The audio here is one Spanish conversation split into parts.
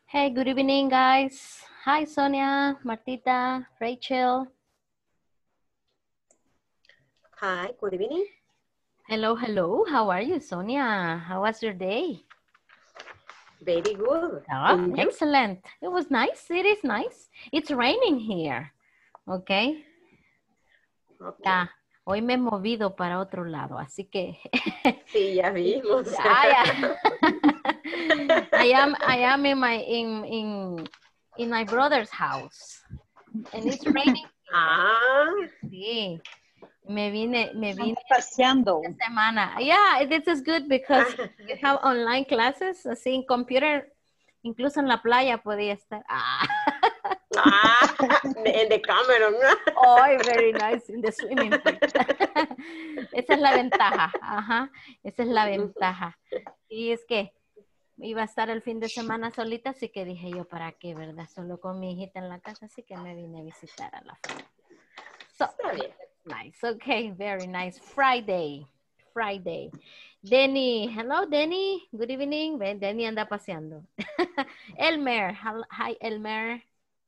Hey, good evening, guys. Hi, Sonia, Martita, Rachel. Hi, good evening. Hello, hello. How are you, Sonia? How was your day? Very good. Oh, And you? excellent. It was nice. It is nice. It's raining here. Okay. Okay. Ya. Hoy me he movido para otro lado, así que. Sí, ya vimos. Ya. I am in my brother's house, and it's raining. Ah, Sí. Me vine Anda paseando. esta semana. Yeah, this is good because you have online classes, así en computer, incluso en la playa podía estar. en the Cameron. Oh, very nice, in the swimming pool. Esa es la ventaja, ajá, esa es la ventaja. Y es que iba a estar el fin de semana solita, así que dije yo, ¿para qué, verdad? Solo con mi hijita en la casa, así que me vine a visitar a la familia. So, Está bien. nice. Okay, very nice. Friday. Denny. Hello, Denny. Good evening. Ven, Denny anda paseando. Elmer. Hi, Elmer.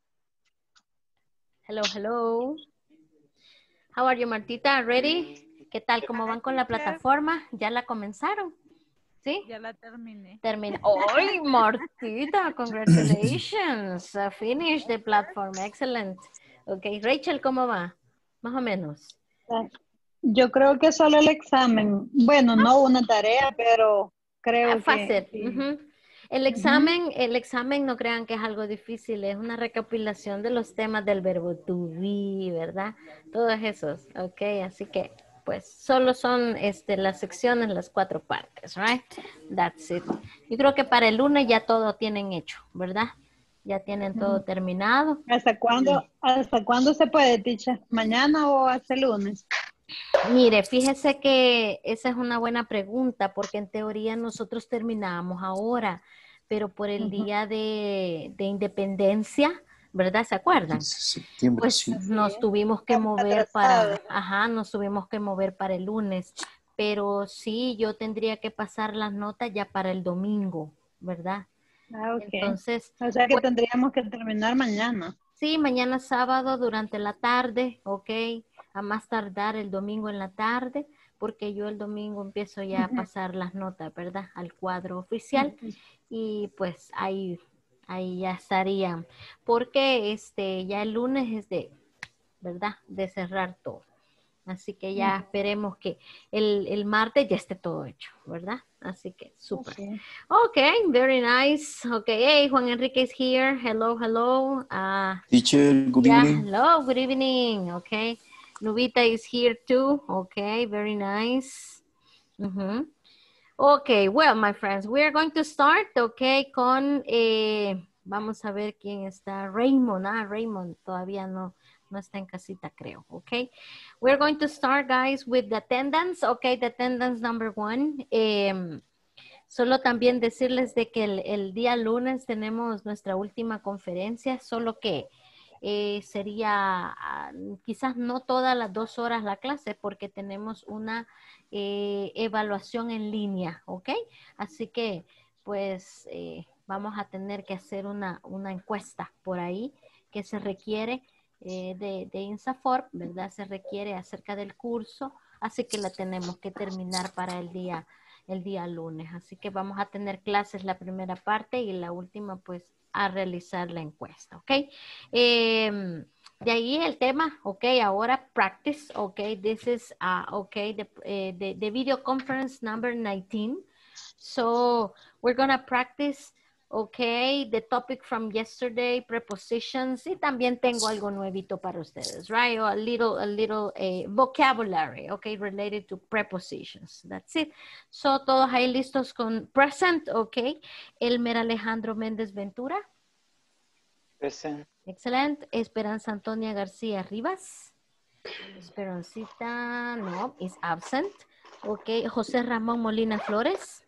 Hello, hello. How are you, Martita? Ready? ¿Qué tal? ¿Cómo van con la plataforma? ¿Ya la comenzaron? ¿Sí? Ya la terminé. Termina. ¡Ay, Martita! Congratulations. Finish the platform. Excellent. Okay, Rachel, ¿cómo va? Más o menos. Yo creo que solo el examen. Bueno, no una tarea, pero creo Fácil. que sí. El examen no crean que es algo difícil, es una recopilación de los temas del verbo to be, ¿verdad? Todos esos, ok, así que pues solo son las secciones, las 4 partes, right? That's it. Yo creo que para el lunes ya todo tienen hecho, ¿verdad? Ya tienen todo terminado. ¿Hasta cuándo se puede, teacher? ¿Mañana o hasta el lunes? Mire, fíjese que esa es una buena pregunta porque en teoría nosotros terminábamos ahora, pero por el día de independencia, ¿verdad? ¿Se acuerdan? Septiembre, Pues sí. nos tuvimos que mover nos tuvimos que mover para el lunes, pero sí, yo tendría que pasar las notas ya para el domingo, ¿verdad? Ah, ok. Entonces, O sea que tendríamos que terminar mañana. sí, mañana sábado durante la tarde, ok, a más tardar el domingo en la tarde, porque yo el domingo empiezo ya a pasar las notas, ¿verdad? Al cuadro oficial y pues ahí ya estarían, porque ya el lunes es ¿verdad? De cerrar todo. Así que ya esperemos que el martes ya esté todo hecho, ¿verdad? Así que súper. Sí. Okay, very nice. Okay, hey, Juan Enrique is here. Hello, hello. Teacher, good Yeah, evening. hello, good evening. Okay, Nubita is here too. Okay, very nice. Okay, well, my friends, we are going to start, okay, con, vamos a ver quién está. Raymond, Raymond todavía no está en casita, creo, okay. We're going to start, guys, with the attendance, okay, the attendance number 1. Solo también decirles de que el día lunes tenemos nuestra última conferencia, solo que sería quizás no todas las 2 horas la clase porque tenemos una evaluación en línea, ¿ok? Así que pues vamos a tener que hacer una encuesta por ahí que se requiere de INSAFORP, ¿verdad? Se requiere acerca del curso, así que la tenemos que terminar para el día lunes. Así que vamos a tener clases la primera parte y la última pues a realizar la encuesta, ¿ok? De ahí el tema, ¿ok? Ahora practice, ¿ok? This is, ¿ok? The video conference number 19. So we're gonna practice, okay, the topic from yesterday, prepositions, y también tengo algo nuevito para ustedes, right? Or a little vocabulary, okay, related to prepositions. That's it. So todos ahí listos con present, okay. Elmer Alejandro Méndez Ventura. Present. Excelente. Esperanza Antonia García Rivas. Esperancita, no, is absent. Okay. José Ramón Molina Flores.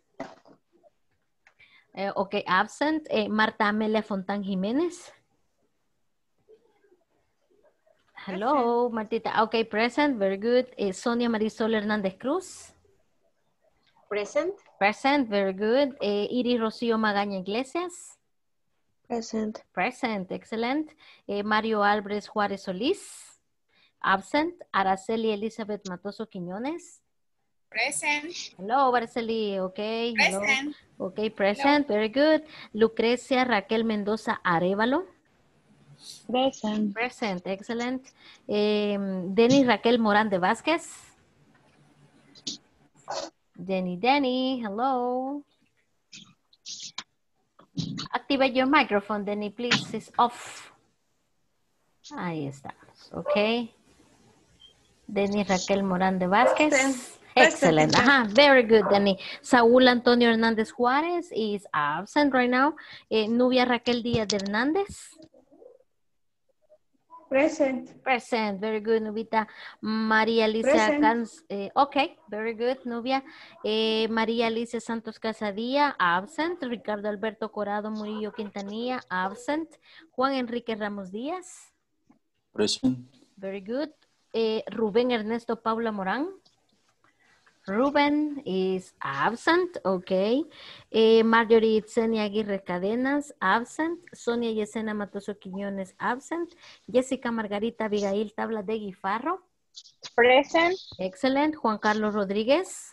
Ok, absent. Marta Amelia Fontán Jiménez. Hello, Martita. Ok, present. Very good. Sonia Marisol Hernández Cruz. Present. Present. Very good. Iris Rocío Magaña Iglesias. Present. Present, excellent. Mario Álvarez Juárez Solís. Absent. Araceli Elizabeth Matoso Quiñones. Present. Hello, Araceli. Okay. Hello. Present. Okay, present. Very good. Lucrecia Raquel Mendoza Arevalo. Present. Present, excellent. Denny Raquel Morán de Vázquez. Denny, hello. Activate your microphone, Denny, please. It's off. Ahí está. Ok. Denny Raquel Morán de Vázquez. Excellent. Ajá, very good, Denny. Saúl Antonio Hernández Juárez is absent right now. Nubia Raquel Díaz de Hernández. Present. Present, very good, Nubita. María Alicia okay, very good, Nubia. María Alicia Santos Casadía, absent. Ricardo Alberto Corado Murillo Quintanilla, absent. Juan Enrique Ramos Díaz. Present. Very good. Rubén Ernesto Paula Morán. Ruben is absent, okay. Marjorie Itzenia Aguirre Cadenas, absent. Sonia Yesena Matoso Quiñones, absent. Jessica Margarita Abigail Tabla de Guifarro. Present. Excellent. Juan Carlos Rodríguez.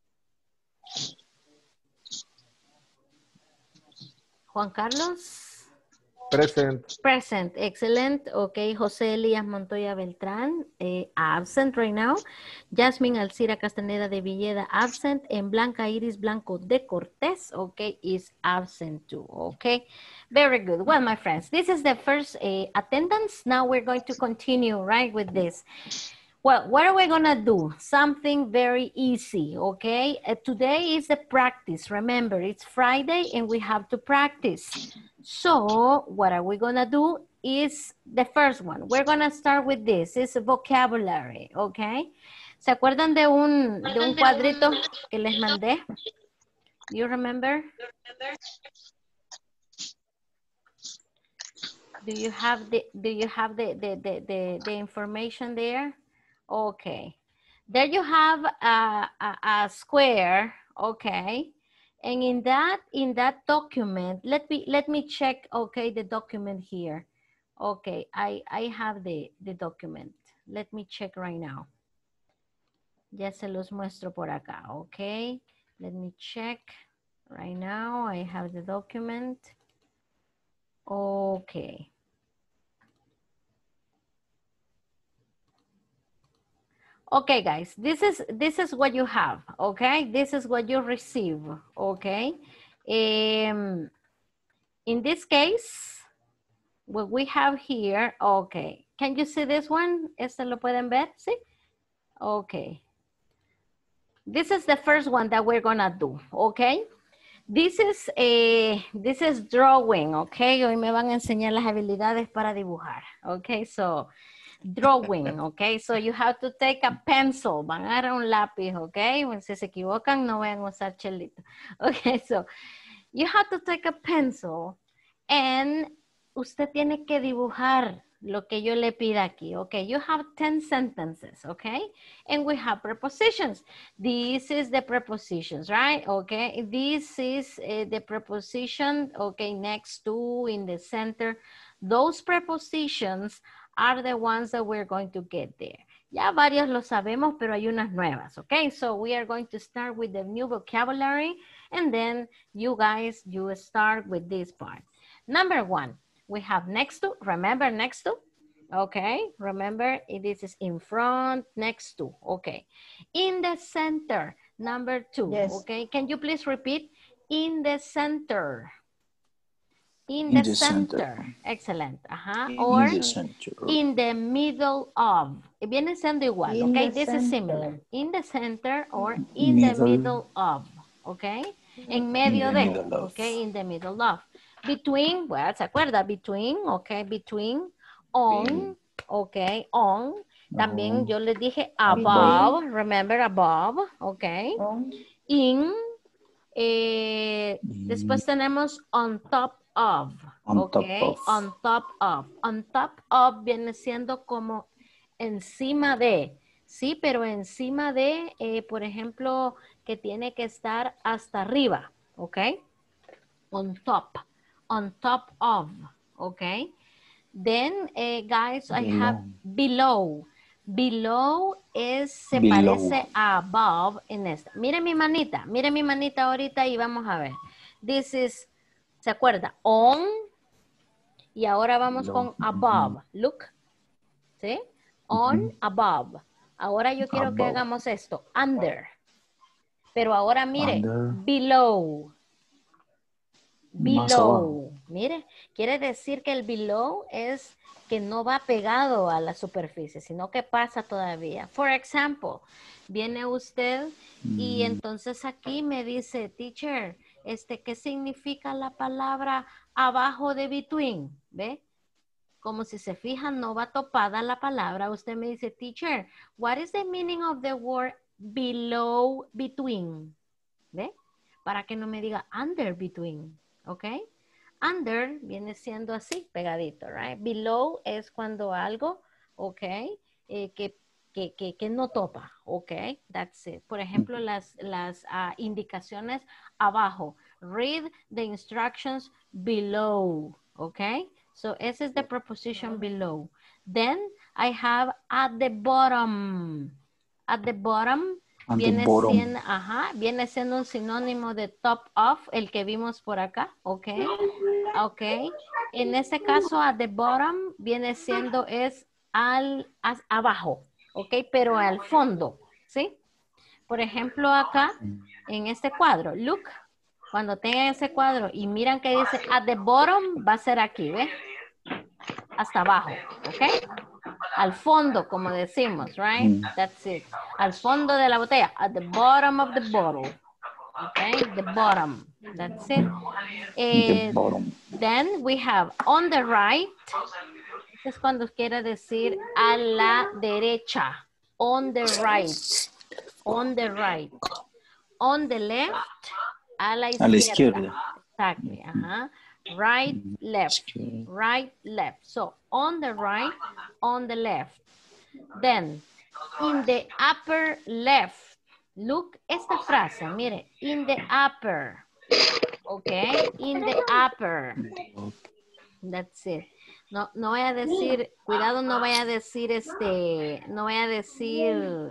Juan Carlos. Present. Present, excellent. Okay, José Elías Montoya Beltrán, absent right now. Jasmine Alcira Castaneda de Villeda, absent. And Blanca Iris Blanco de Cortés, okay, is absent too, okay. Very good. Well, my friends, this is the first attendance. Now we're going to continue, right, with this. Well, what are we gonna do? Something very easy, okay? Today is the practice. Remember, it's Friday and we have to practice. So what are we gonna do is the first one. We're gonna start with this. It's a vocabulary, okay? ¿Se acuerdan de un cuadrito que les mandé? You remember? Do you have the information there? Okay. There you have a square, okay? And in that document, let me check, okay, the document here. Okay, I have the document. Let me check right now. Ya se los muestro por acá, okay? Let me check right now. I have the document. Okay. Okay, guys, this is what you have, okay? This is what you receive, okay? In this case, what we have here, okay. Can you see this one? ¿Este lo pueden ver? ¿Sí? Okay. This is the first one that we're gonna do, okay? This is drawing, okay? Hoy me van a enseñar las habilidades para dibujar, okay? So, drawing, okay? So you have to take a pencil, van a agarrar un lápiz, okay? Si se equivocan, no vayan a usar chelito. Okay, so you have to take a pencil and usted tiene que dibujar lo que yo le pida aquí, okay? You have 10 sentences, okay? And we have prepositions. This is the prepositions, right? Okay, this is the preposition, okay, next to, in the center. Those prepositions are the ones that we're going to get there. Ya varios lo sabemos, pero hay unas nuevas, okay? So we are going to start with the new vocabulary, and then you guys, you start with this part. Number one, we have next to, remember next to? Okay, remember this is in front, next to, okay. In the center, number two, yes. Okay? Can you please repeat? In the center. In the center. Excellent. Or in the middle of. Viene siendo igual, in okay? This is similar. In the center or in the middle of, okay? En medio de, okay? In the middle of. Between, well, ¿se acuerda? Between, okay? Between, on, okay? On. También yo les dije above, remember above, okay? In, después tenemos on top of, okay, on top of. On top of viene siendo como encima de, sí, pero encima de, por ejemplo, que tiene que estar hasta arriba, okay, on top, on top of, okay? Then, guys, I have below. Below se parece a above en esta. Mire mi manita ahorita y vamos a ver. This is, ¿se acuerda? On, y ahora vamos con above. Look, ¿sí? On, above. Ahora yo quiero que hagamos esto, under. Pero ahora mire, below. Below. Mire, quiere decir que el below es que no va pegado a la superficie, sino que pasa todavía. For example, viene usted y entonces aquí me dice, teacher, ¿qué significa la palabra abajo de between? ¿Ve? Como si se fijan, no va topada la palabra. Usted me dice, teacher, what is the meaning of the word below between? ¿Ve? Para que no me diga under between. ¿Ok? Under viene siendo así, pegadito, right? Below es cuando algo, ¿ok? Que no topa, ¿ok? That's it. Por ejemplo, las indicaciones abajo. Read the instructions below, ¿ok? So, esa es the preposition below. Then, I have at the bottom. At the bottom viene siendo un sinónimo de top of, el que vimos por acá, ¿ok? Ok. En este caso, at the bottom viene siendo abajo, ¿ok? Pero al fondo, ¿sí? Por ejemplo, acá, en este cuadro, look, cuando tengan ese cuadro y miran que dice at the bottom, va a ser aquí, ¿ve? Hasta abajo, ¿ok? Al fondo, como decimos, right? That's it. Al fondo de la botella. At the bottom of the bottle. Okay, the bottom. That's it. The bottom. Then we have on the right. Esto es cuando quiere decir a la derecha. On the right. On the right. On the left. A la izquierda. A la izquierda. Exactly. Ajá. Right, left, right, left. So, on the right, on the left. Then, in the upper left. Look, esta frase, mire. In the upper. Okay, in the upper. That's it. No voy a decir, cuidado, no vaya a decir no voy a decir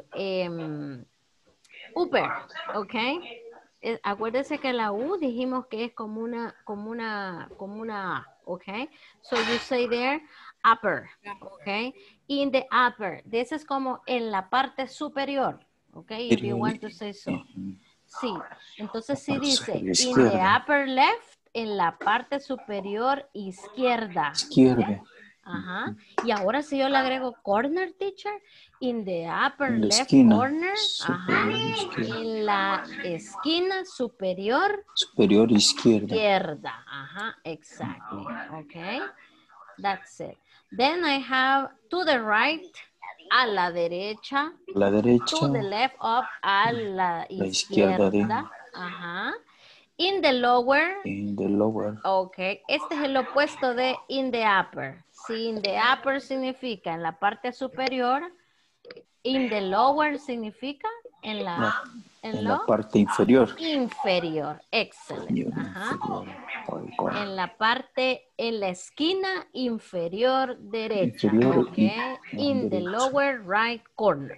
upper, okay. Acuérdese que la U dijimos que es como una A, okay? So you say there, upper, okay? In the upper. This es como en la parte superior, okay? If you want to say so. Sí, entonces sí dice, in the upper left, en la parte superior izquierda. Izquierda. Ajá. Y ahora si yo le agrego corner, teacher, in the upper En la left esquina corner, ajá, izquierda. en la esquina superior Superior izquierda. izquierda. Ajá, exactly. Okay, that's it. Then I have to the right, a la derecha. La derecha. To the left of, a la izquierda izquierda. Ajá. In the lower. In the lower. Ok, este es el opuesto de in the upper. Si in the upper significa en la parte superior, in the lower significa en la, en la parte inferior. Inferior, excelente. Ajá. En la parte, en la esquina inferior derecha. Inferior okay. In the lower right corner.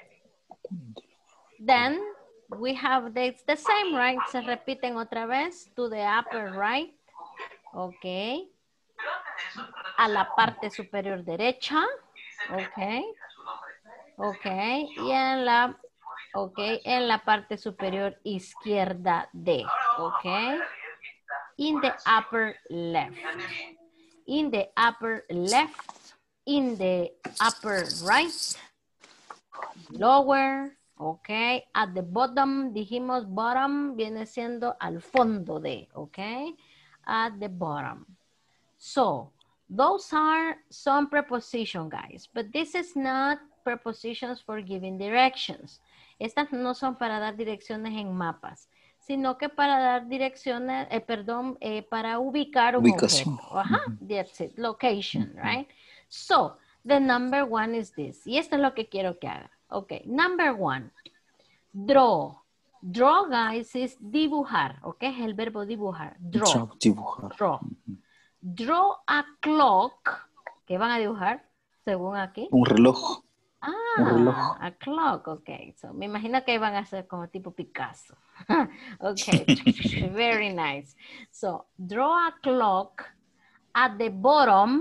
Then we have the same, right? Se repiten otra vez. To the upper right. Ok. A la parte superior derecha. Ok. Ok. Y en la, okay, en la parte superior izquierda de. Ok. In the upper left. In the upper left. In the upper right. Lower. Ok, at the bottom, dijimos bottom, viene siendo al fondo de, ok, at the bottom. So, those are some prepositions, guys, but this is not prepositions for giving directions. Estas no son para dar direcciones en mapas, sino que para dar direcciones, para ubicar un objeto. Ajá, that's it, location, right? So, the number one is this, y esto es lo que quiero que haga. Okay, number one, draw. Draw, guys, es dibujar, ¿ok? Es el verbo dibujar. Draw. Dibujar. Draw. Draw a clock. ¿Qué van a dibujar? Según aquí. Un reloj. Un reloj. A clock, ok. So, me imagino que van a ser como tipo Picasso. Ok, very nice. So, draw a clock at the bottom.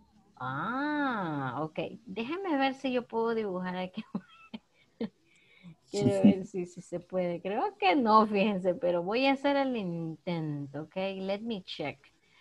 Ok. Déjenme ver si yo puedo dibujar aquí. Quiero ver si se puede. Creo que no, fíjense, pero voy a hacer el intento, ok. Let me check.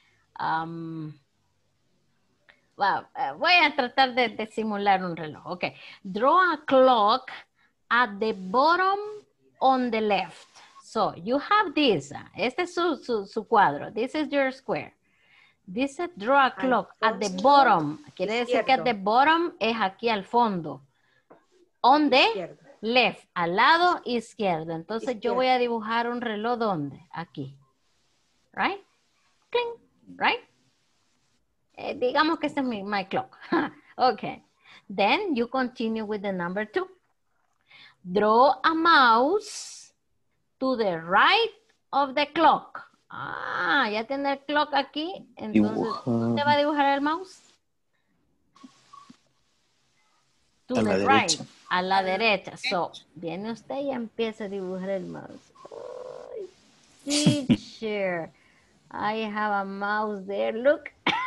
Voy a tratar de simular un reloj. Ok. Draw a clock at the bottom on the left. So, you have this. Este es su cuadro. This is your square. Dice draw a clock at the bottom. Quiere decir que at the bottom es aquí al fondo. On the left, al lado izquierdo. Entonces yo voy a dibujar un reloj, ¿dónde? Aquí. Right? Cling. Right? Digamos que este es my clock. Okay. Then you continue with the number 2. Draw a mouse to the right of the clock. Ya tiene el clock aquí. Entonces, ¿dónde va a dibujar el mouse? To a the la right. derecha. A la derecha. So, viene usted y empieza a dibujar el mouse. Oh, teacher. I have a mouse there. Look.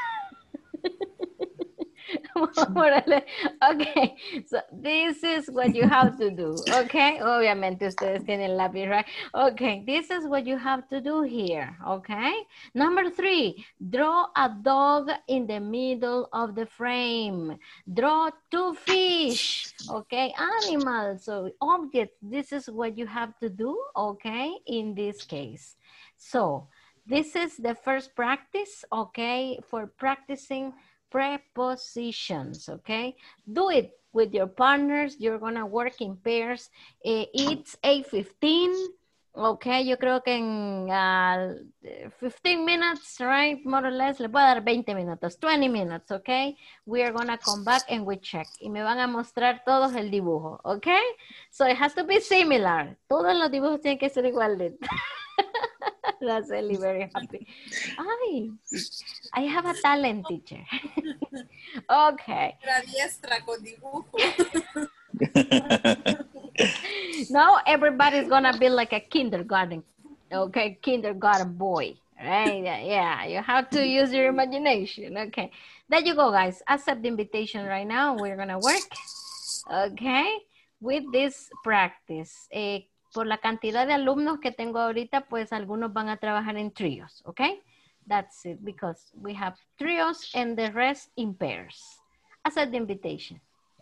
Okay, so this is what you have to do, okay? Obviamente ustedes tienen lápiz, right? Okay, this is what you have to do here, okay? Number 3, draw a dog in the middle of the frame. Draw 2 fish, okay? Animals, so objects, this is what you have to do, okay? In this case. So, this is the first practice, okay? For practicing prepositions, okay? Do it with your partners. You're gonna work in pairs. It's 8:15, okay? Yo creo que en 15 minutes, right? More or less, le voy a dar 20 minutos, 20 minutes, okay? We are gonna come back and we check. Y me van a mostrar todos el dibujo, okay? So it has to be similar. Todos los dibujos tienen que ser iguales. That's really very happy. Ay, I have a talent, teacher. Okay. Diestra con dibujo. Now everybody's gonna be like a kindergarten, okay, kindergarten boy, right? Yeah, you have to use your imagination, okay. There you go, guys. Accept the invitation right now. We're gonna work, okay, with this practice. Por la cantidad de alumnos que tengo ahorita, pues algunos van a trabajar en tríos, okay? That's it, because we have trios and the rest in pairs. Accept the invitation.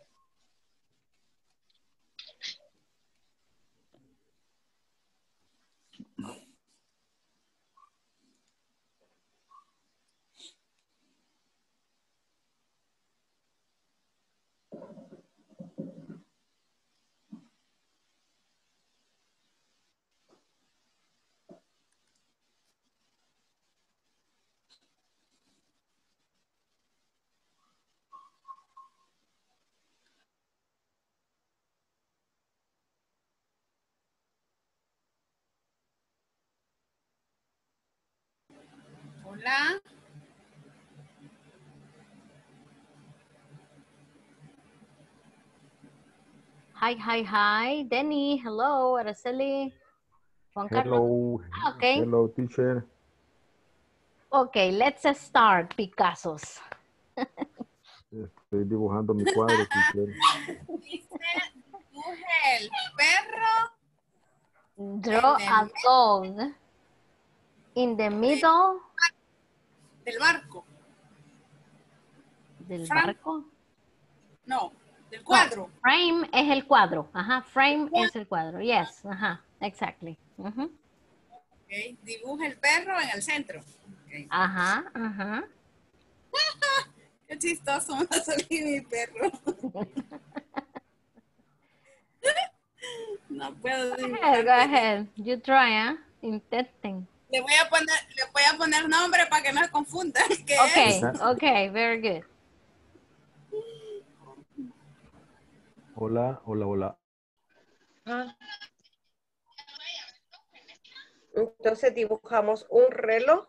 Hola. Hi. Denny, hello. Araceli. Juan Carlos. Hello. Okay. Hello, teacher. Okay, let's start, Picassos. Estoy dibujando mi cuadro, teacher. Dice, dibuje el perro. Draw a dog in the middle Del barco. del barco. No, del cuadro. No, frame es el cuadro. Ajá, frame es el cuadro. Yes, ajá, exactly. Okay. Dibuje el perro en el centro. Okay. Ajá. Qué chistoso me va a salir mi perro. No puedo dibujar. Go ahead. You try, ¿eh? Intenten. Le voy a poner nombre para que no se confunda. Okay, very good. Hola. Entonces dibujamos un reloj.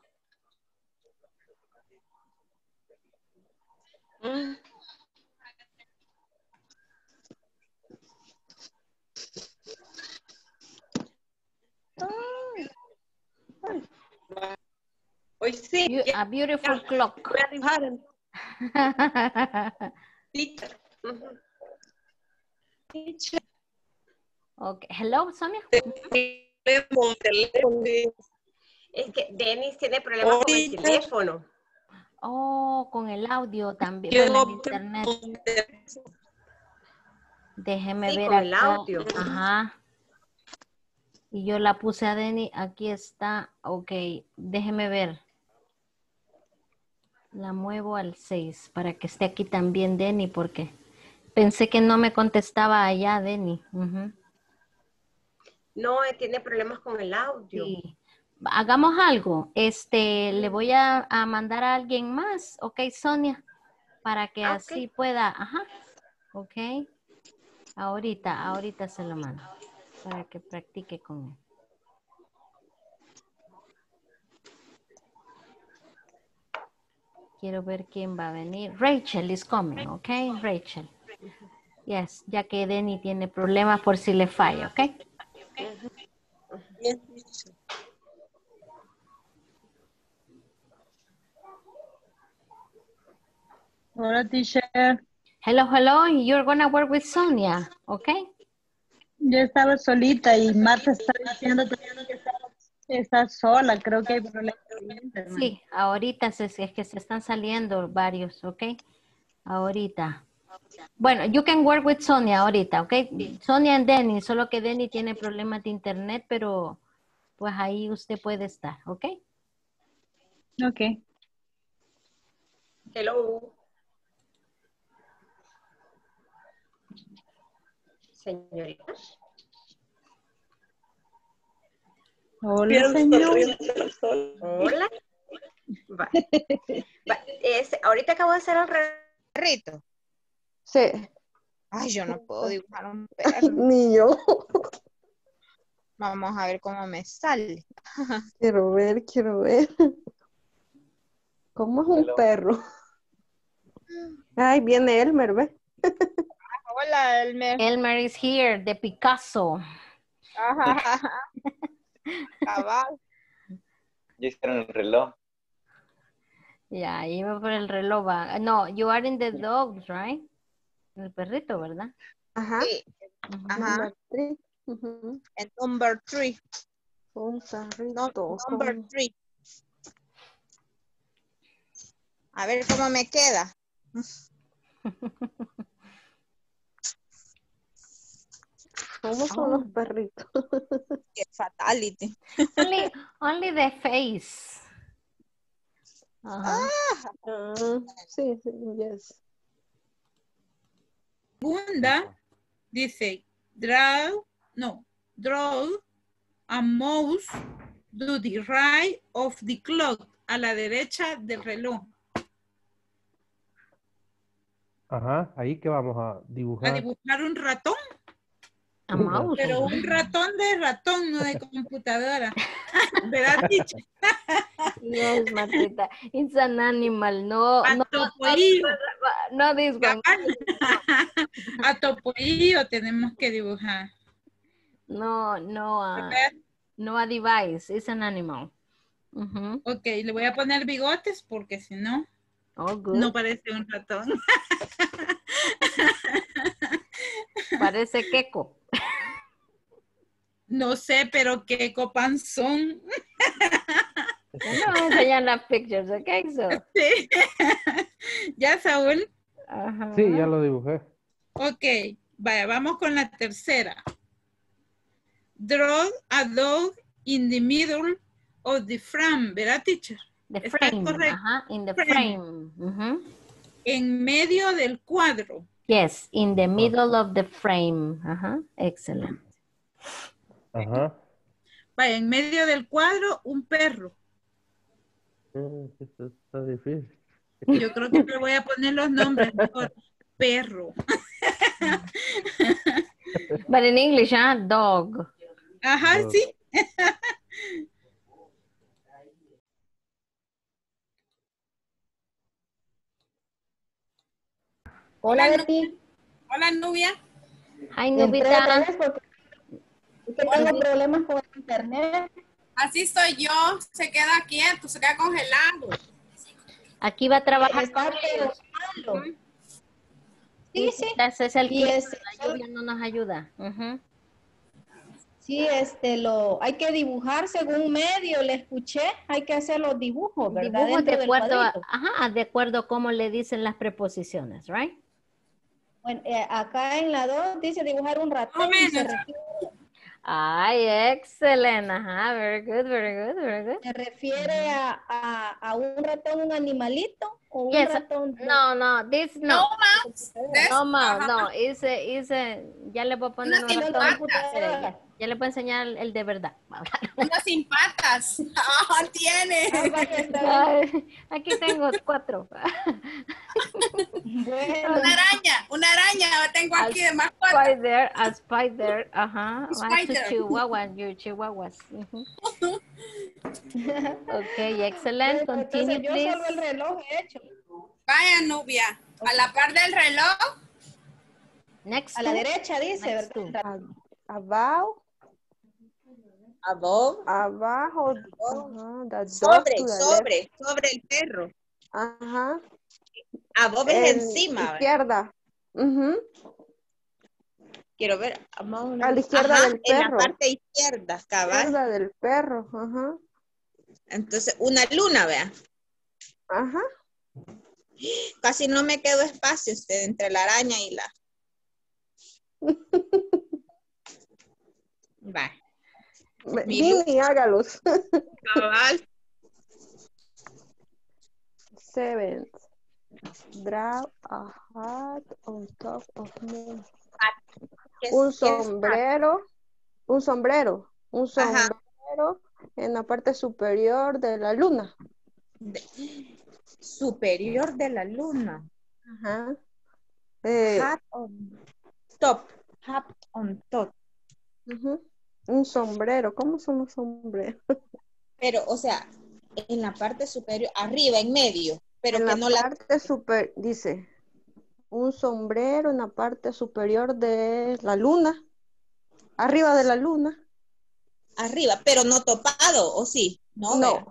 Hoy sí. A beautiful clock. Voy a dibujar. Teacher. Teacher. Okay. Hello, Sonia. Teléfono. Es que Dennis tiene problemas con el teléfono. Oh, con el audio también. Yo- Bueno, en internet. Déjeme Sí, ver con el acá. audio. Ajá. Y yo la puse a Denny. Aquí está. Ok. Déjeme ver. La muevo al 6 para que esté aquí también Denny porque pensé que no me contestaba allá Denny. Ujú. No, tiene problemas con el audio. Sí. Hagamos algo. Le voy a mandar a alguien más. Ok, Sonia. Para que Ok. así pueda. Ajá. Ok. Ahorita se lo mando. Para que practique con él. Quiero ver quién va a venir. Rachel is coming, ok? Rachel. Yes, ya que Denny tiene problemas por si le falla, ok? Hola, teacher. Hello. You're gonna work with Sonia, ok? Yo estaba solita y Marta está diciendo que está sola. Creo que hay problemas con internet. Sí, ahorita es que se están saliendo varios, ok? Ahorita. Bueno, you can work with Sonia ahorita, ok? Sonia y Denny, solo que Denny tiene problemas de internet, pero pues ahí usted puede estar, ok? Ok. Hello. Señorita. Hola, señor. Hola. Va. Ahorita acabo de hacer el Perrito. Sí, Ay, yo no puedo dibujar un perro. ni yo. Vamos a ver cómo me sale. Quiero ver. ¿Cómo es un perro? Ay, viene Elmer, ¿ves? Hola, Elmer. Elmer is here, de Picasso. Ajá. Cabal. Ya hicieron el reloj. Ya, iba por el reloj. No, you are in the dogs, right? El perrito, ¿verdad? Ajá. Sí. Ujú. Ajá. Number 3. Ujú. En number 3. Un No, perrito. number 3. A ver cómo me queda. ¿Cómo son los perritos? Qué fatality. Only the face. Ajá. Sí, yes. Segunda dice, draw a mouse to the right of the clock, a la derecha del reloj. Ajá, ahí que vamos a A dibujar. dibujar un ratón, A mouse. pero un ratón de ratón, no de computadora. ¿Verdad, teacher? Yes, Martita. It's an animal. No, A no, topollillo. no this one. A topollillo tenemos que dibujar. No, no a device. It's an animal. Ujú. Ok, le voy a poner bigotes porque si no, Oh, good. no parece un ratón. Parece queco. No sé, pero qué copanzón. No me enseñan las pictures, okay? So. Sí. ¿Ya, Saúl? Ajá. Sí, ya lo dibujé. Ok, vaya, vamos con la tercera. Draw a dog in the middle of the frame, ¿verdad, teacher? The Está frame. correcto. Ajá, in the Frame. frame. Ujú. En medio del cuadro. Yes, in the middle of the frame. Ajá, excellent. Ajá. Vaya, en medio del cuadro, un perro. Esto está difícil. Yo creo que le voy a poner los nombres mejor. Perro. But in English, dog. Ajá, Dog. sí. Hola, Betty. Hola, Nubia. Hi, Entré otra Nubita. vez porque es que tengo problemas con el internet. Así soy yo. Se queda quieto, se queda congelado. Aquí va a trabajar Está con pero ellos. malo. Sí, sí. Ese es el Y clima, este, la lluvia no nos ayuda. Ujú. sí, hay que dibujar según medio, le escuché, hay que hacer los dibujos, ¿verdad? Dibujos de Dentro del acuerdo a, cuadrito. ajá, de acuerdo a cómo le dicen las preposiciones, right? Bueno, acá en la 2 dice dibujar un ratón y Ay, excelente. Ajá, very good, very good, very good. se refiere a un ratón, un animalito o un Yes. ratón. No, this no. No, mouse. No, ma, Ajá. no, ese, ya le voy a poner Una un sin ratón. patas. Espere, ya le voy a enseñar el de verdad. Una sin patas. Ah, tiene. Ay, aquí tengo 4. Una araña. Tengo aquí de mascota. A spider, ajá. Spider. Your chihuahuas. Ujú. Ok, excelente. Continue, Entonces, yo please. solo el reloj he hecho. Vaya, Nubia. A la par del reloj. Next A la to. derecha dice, Next ¿verdad? About. Above. Abajo. Ajá, the dog Sobre, to the sobre el perro. left. Ajá. Above es encima. ¿verdad? Izquierda. Ujú. Quiero ver. Above. A la izquierda Ajá, del en la perro. parte izquierda, cabal. Izquierda del perro. Ajá. Entonces, una luna, vea. Ajá. Casi no me quedó espacio entre la araña y la... Va. Dini, hágalos. Cabal. 7. Draw a hat on top of me. Un sombrero. Un sombrero. Un sombrero en la parte superior de la luna. Superior de la luna. Ajá. Hat on top. Hat on top. Uh-huh. Un sombrero. ¿Cómo son los sombreros? Pero, o sea, en la parte superior, arriba, en medio. Pero en que la no parte superior, dice, un sombrero en la parte superior de la luna. Arriba de la luna. Arriba, pero no topado, ¿o sí? No. Vea.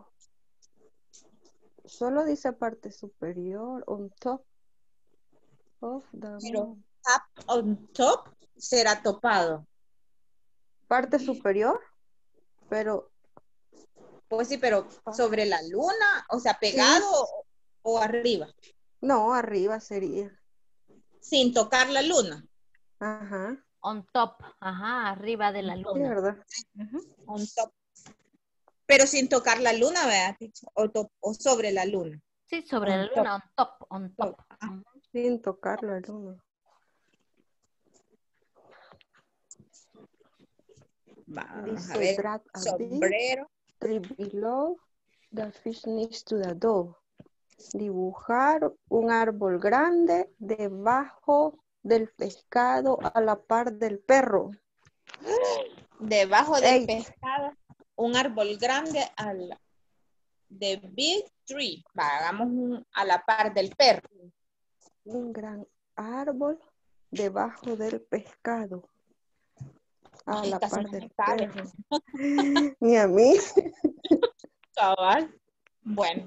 Solo dice parte superior, on top of the pero up on top será topado. Parte superior, pero... Pues sí, pero sobre la luna, o sea, pegado o arriba. No, arriba sería. Sin tocar la luna. Ajá. On top, ajá, arriba de la luna. Sí, ¿verdad? On top. Pero sin tocar la luna, ¿verdad? O sobre la luna. Sí, sobre la luna, on top. Sin tocar la luna. Vamos a ver. Sombrero. Three below the fish next to the dog. Dibujar un árbol grande debajo del pescado a la par del perro. Debajo del pescado, un árbol grande the big tree. Hagamos a la par del perro. Un gran árbol debajo del pescado. A la par del perro. Ni a mí. Cabal. Bueno.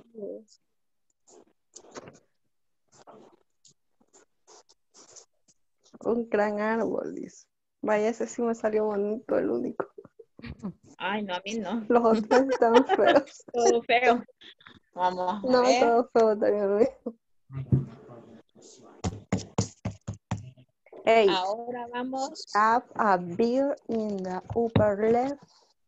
Un gran árbol, dice. Vaya, ese sí me salió bonito, el único. Ay, no, a mí no. Los otros están feos. Todo feo. Vamos a ver. No, todo feo también. Hey. Ahora vamos. Have a beer in the upper left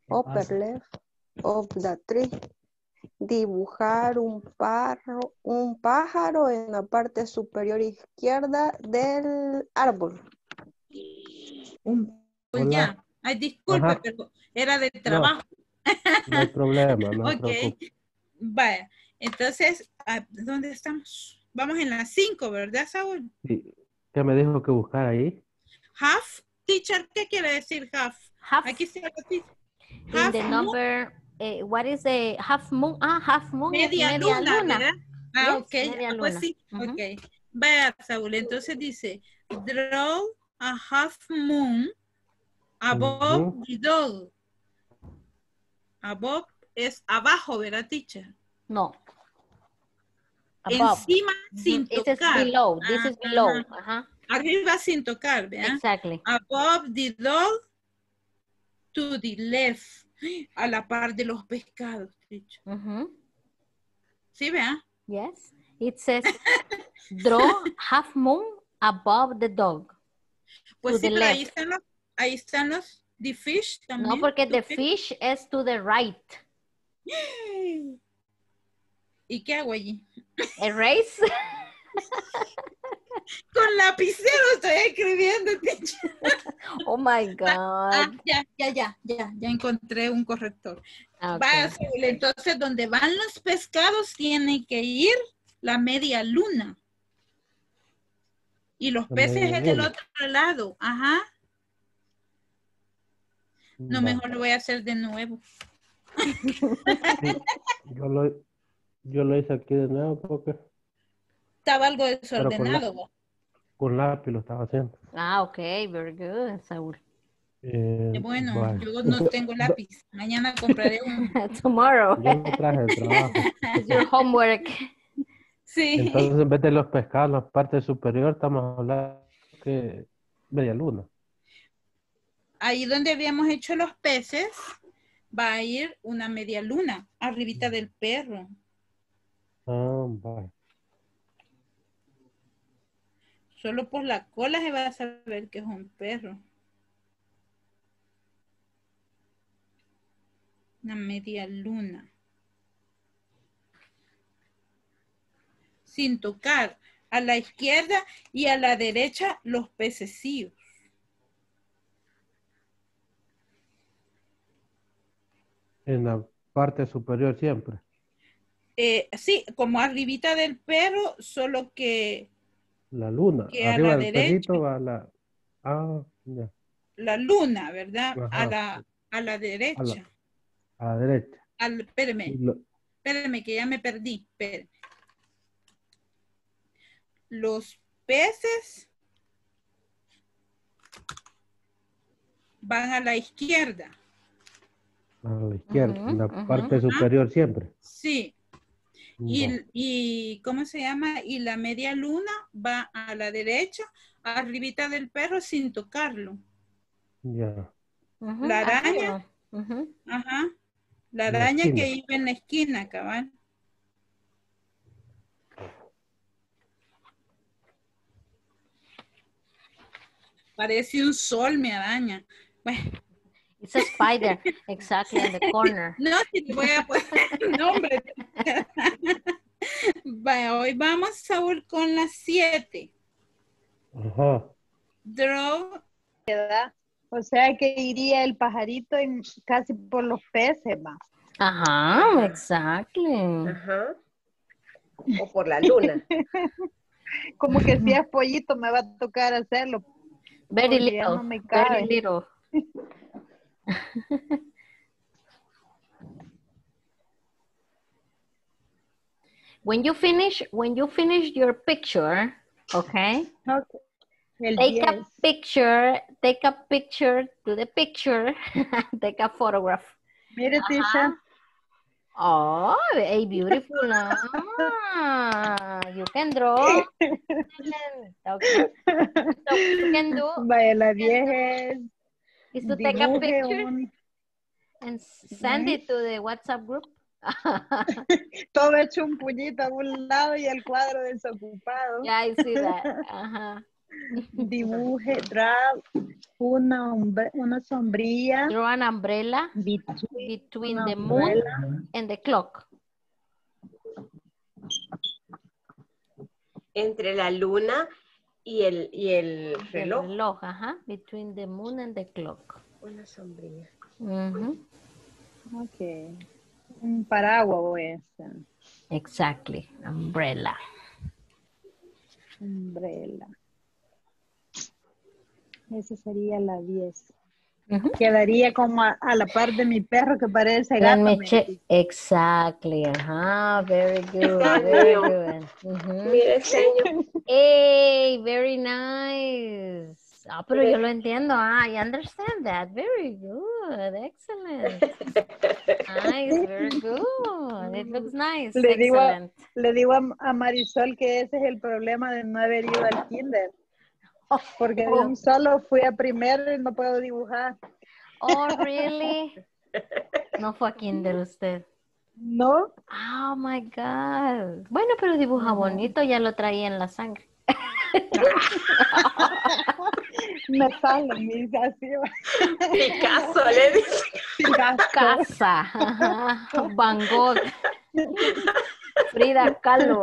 of the tree. Dibujar un pájaro en la parte superior izquierda del árbol. Pues ya. Ay, disculpe, pero era de trabajo. No hay problema, no hay problema. Vaya, entonces, ¿dónde estamos? Vamos en las 5, ¿verdad, Saúl? Sí. ¿Qué me dijo que buscar ahí? Half, teacher, ¿qué quiere decir half? Aquí se repite. In the number, what is the half moon? Half moon. Media luna, ¿verdad? Yes, Ok, media pues luna. sí, ok. Vea, Saúl, entonces dice, draw a half moon above the dog. Above es abajo, ¿verdad, teacher? No. Above. Encima sin This tocar. is below. This is below. Arriba sin tocar, ¿verdad? Exactly. Above the dog to the left. A la par de los pescados, teacher. ¿Sí, vea? Yes. It says, draw half moon above the dog. Pues sí, pero ahí están los, the fish también. No, porque the fish es to the right. ¿Y qué hago allí? Erase. Con lapicero estoy escribiendo, teacher. Oh my God. Ya encontré un corrector. Okay. Vaya, entonces, donde van los pescados tiene que ir la media luna. Y los peces es del otro lado. Ajá. No, mejor lo voy a hacer de nuevo. Sí, yo lo hice aquí de nuevo porque... Estaba algo desordenado. Con lápiz lo estaba haciendo. Ah, ok. Very good, Saúl. Bueno, vale. yo no tengo lápiz. Mañana compraré uno. Tomorrow. Yo lo traje el trabajo. It's your homework. Sí. Entonces, en vez de los pescados, la parte superior, estamos hablando que media luna. Ahí donde habíamos hecho los peces, va a ir una media luna, arribita del perro. Ah, vale. Solo por la cola se va a saber que es un perro. Una media luna. Sin tocar. A la izquierda y a la derecha los pececillos. En la parte superior siempre. Sí, como arribita del perro, solo que... La luna. Que arriba a la del derecha. perrito va la... Ah, ya. La luna, ¿verdad? Ajá. A la derecha. A la derecha. Espérame que ya me perdí. Espérame. Los peces van a la izquierda. A la izquierda, en la parte superior siempre. Sí. Y ¿cómo se llama? Y la media luna va a la derecha, arribita del perro sin tocarlo. Ya. La araña. Ajá. La araña que vive en la esquina, cabal. Parece un sol, mi araña. Bueno. It's a spider, exactly in the corner. No, si te voy a poner nombre. Vaya, hoy vamos, Saúl, con las 7. Ajá. Draw. O sea que iría el pajarito casi por los peces, va. Ajá, exactly. Ajá. O por la luna. Como que si es pollito me va a tocar hacerlo. Very little, no me cabe. very little. When you finish your picture, okay? Take a picture to the picture, take a photograph. Mire, teacher. Oh, a beautiful. You can draw. Okay. So you can do. Vaya, la 10 is to take a picture and send it to the WhatsApp group. Todo hecho un puñito a un lado y el cuadro desocupado. Yeah, I see that. Ajá. Dibuje, draw una sombrilla. Draw an umbrella between the moon and the clock. Entre la luna y el reloj. El reloj, ajá. Between the moon and the clock. Una sombrilla. Ok. Un paraguas voy a hacer. Exactly. Umbrella. Umbrella. Esa sería la 10. quedaría como a la par de mi perro que parece Let gato. me check. Exactly. Ajá, very good, very good. Mire, señor. Hey, very nice. Ah, pero yo lo entiendo. I understand that. Very good. Excellent. Nice, very good. It looks nice. Excellent. Le digo a Marisol que ese es el problema de no haber ido al kinder. Porque de un solo fui a primero y no puedo dibujar. Oh, really? No fue a kinder usted. No. Oh, my God. Bueno, pero dibuja bonito. Ya lo traía en la sangre. Me sale mis así. Picasso, le dice. Casa. Ajá. Van Gogh. Frida Kahlo.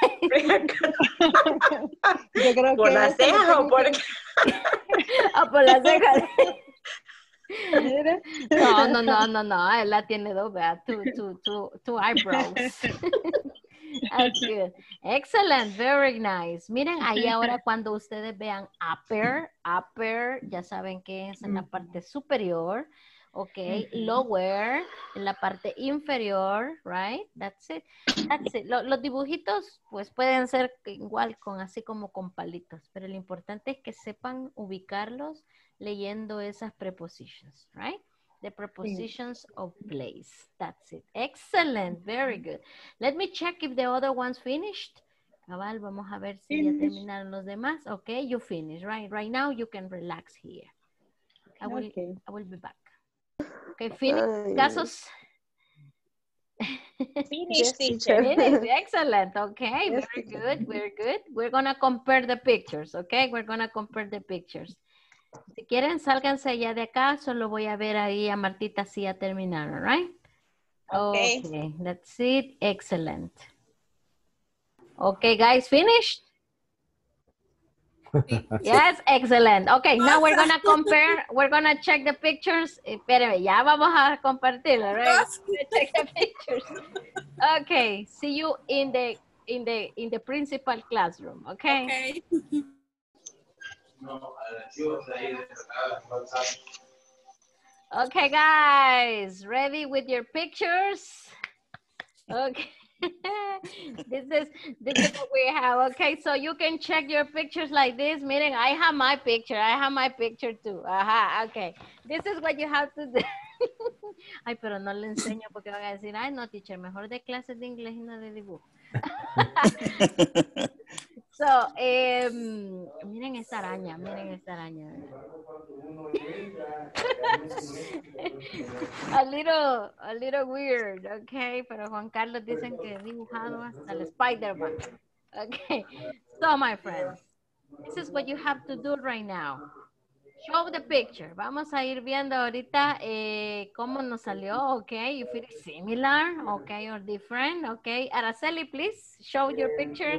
Yo creo ¿Por que las cejas o por qué? Por las cejas. Mire. No. Él la tiene dos, ¿verdad? Two eyebrows. That's good. Excellent, very nice. Miren, ahí ahora cuando ustedes vean upper, ya saben que es en la parte superior. Ok, lower, en la parte inferior, right? That's it. Los dibujitos, pues pueden ser igual, así como con palitos, pero lo importante es que sepan ubicarlos leyendo esas prepositions, right? The prepositions of place. That's it. Excellent, very good. Let me check if the other ones finished. Cabal, vamos a ver si ya terminaron los demás. Okay, you finish, right? Right now you can relax here. I will be back. Okay, finish. Casos. Finish, teacher. Finish. Excellent. Okay, very good, very good. We're gonna compare the pictures, okay? We're gonna compare the pictures. Si quieren, sálganse ya de acá. Solo voy a ver ahí a Martita si ya terminaron, right? Okay, that's it. Excellent. Okay, guys, finished? Yes, excellent. Okay, now we're gonna compare. We're gonna check the pictures. Espérame, ya vamos a compartirlo, right? Check the pictures. Okay, see you in the principal classroom. Okay. Okay, guys, ready with your pictures? Okay. this is what we have. Okay, so you can check your pictures like this. Miren, I have my picture. I have my picture too. Ajá, okay. This is what you have to do. Ay, pero no le enseño porque van a decir, ay, no, teacher, mejor de clases de inglés y no de dibujo. So, miren esta araña, a little weird, okay, pero Juan Carlos dicen que he dibujado hasta el Spider-Man. Okay, so my friends, this is what you have to do right now. Show the picture. Vamos a ir viendo ahorita cómo nos salió, okay, if it is similar, okay, or different, okay. Araceli, please, show your picture.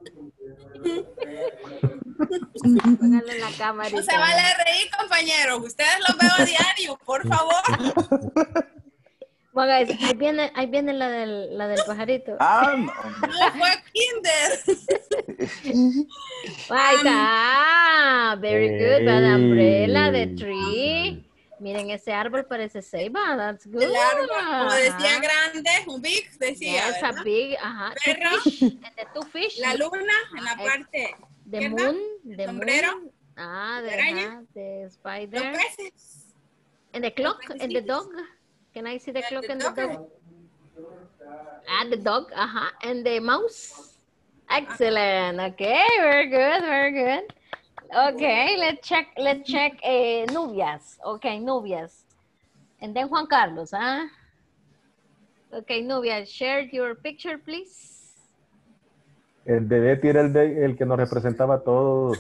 Póngale la cámara. No se vale reír, compañeros. Ustedes los veo a diario, por favor. Bueno, guys, ahí viene la del pajarito. No fue kinder. Ahí está. Very good. The umbrella, the tree. Miren, ese árbol parece ceiba. That's good. El árbol, como decía, grande, un big, decía. Yes, a big, ajá. Perro. Two fish. La luna en la parte. The moon. The sombrero. moon. Ah, the spider. Los peces. And the clock and the dog. Can I see the clock and the dog? Ah, the dog, and the mouse. Excellent. Okay, very good, very good. Okay, let's check Nubias. Okay, Nubias. And then Juan Carlos, huh? Okay, Nubias, share your picture, please. El de Betty era el que nos representaba a todos.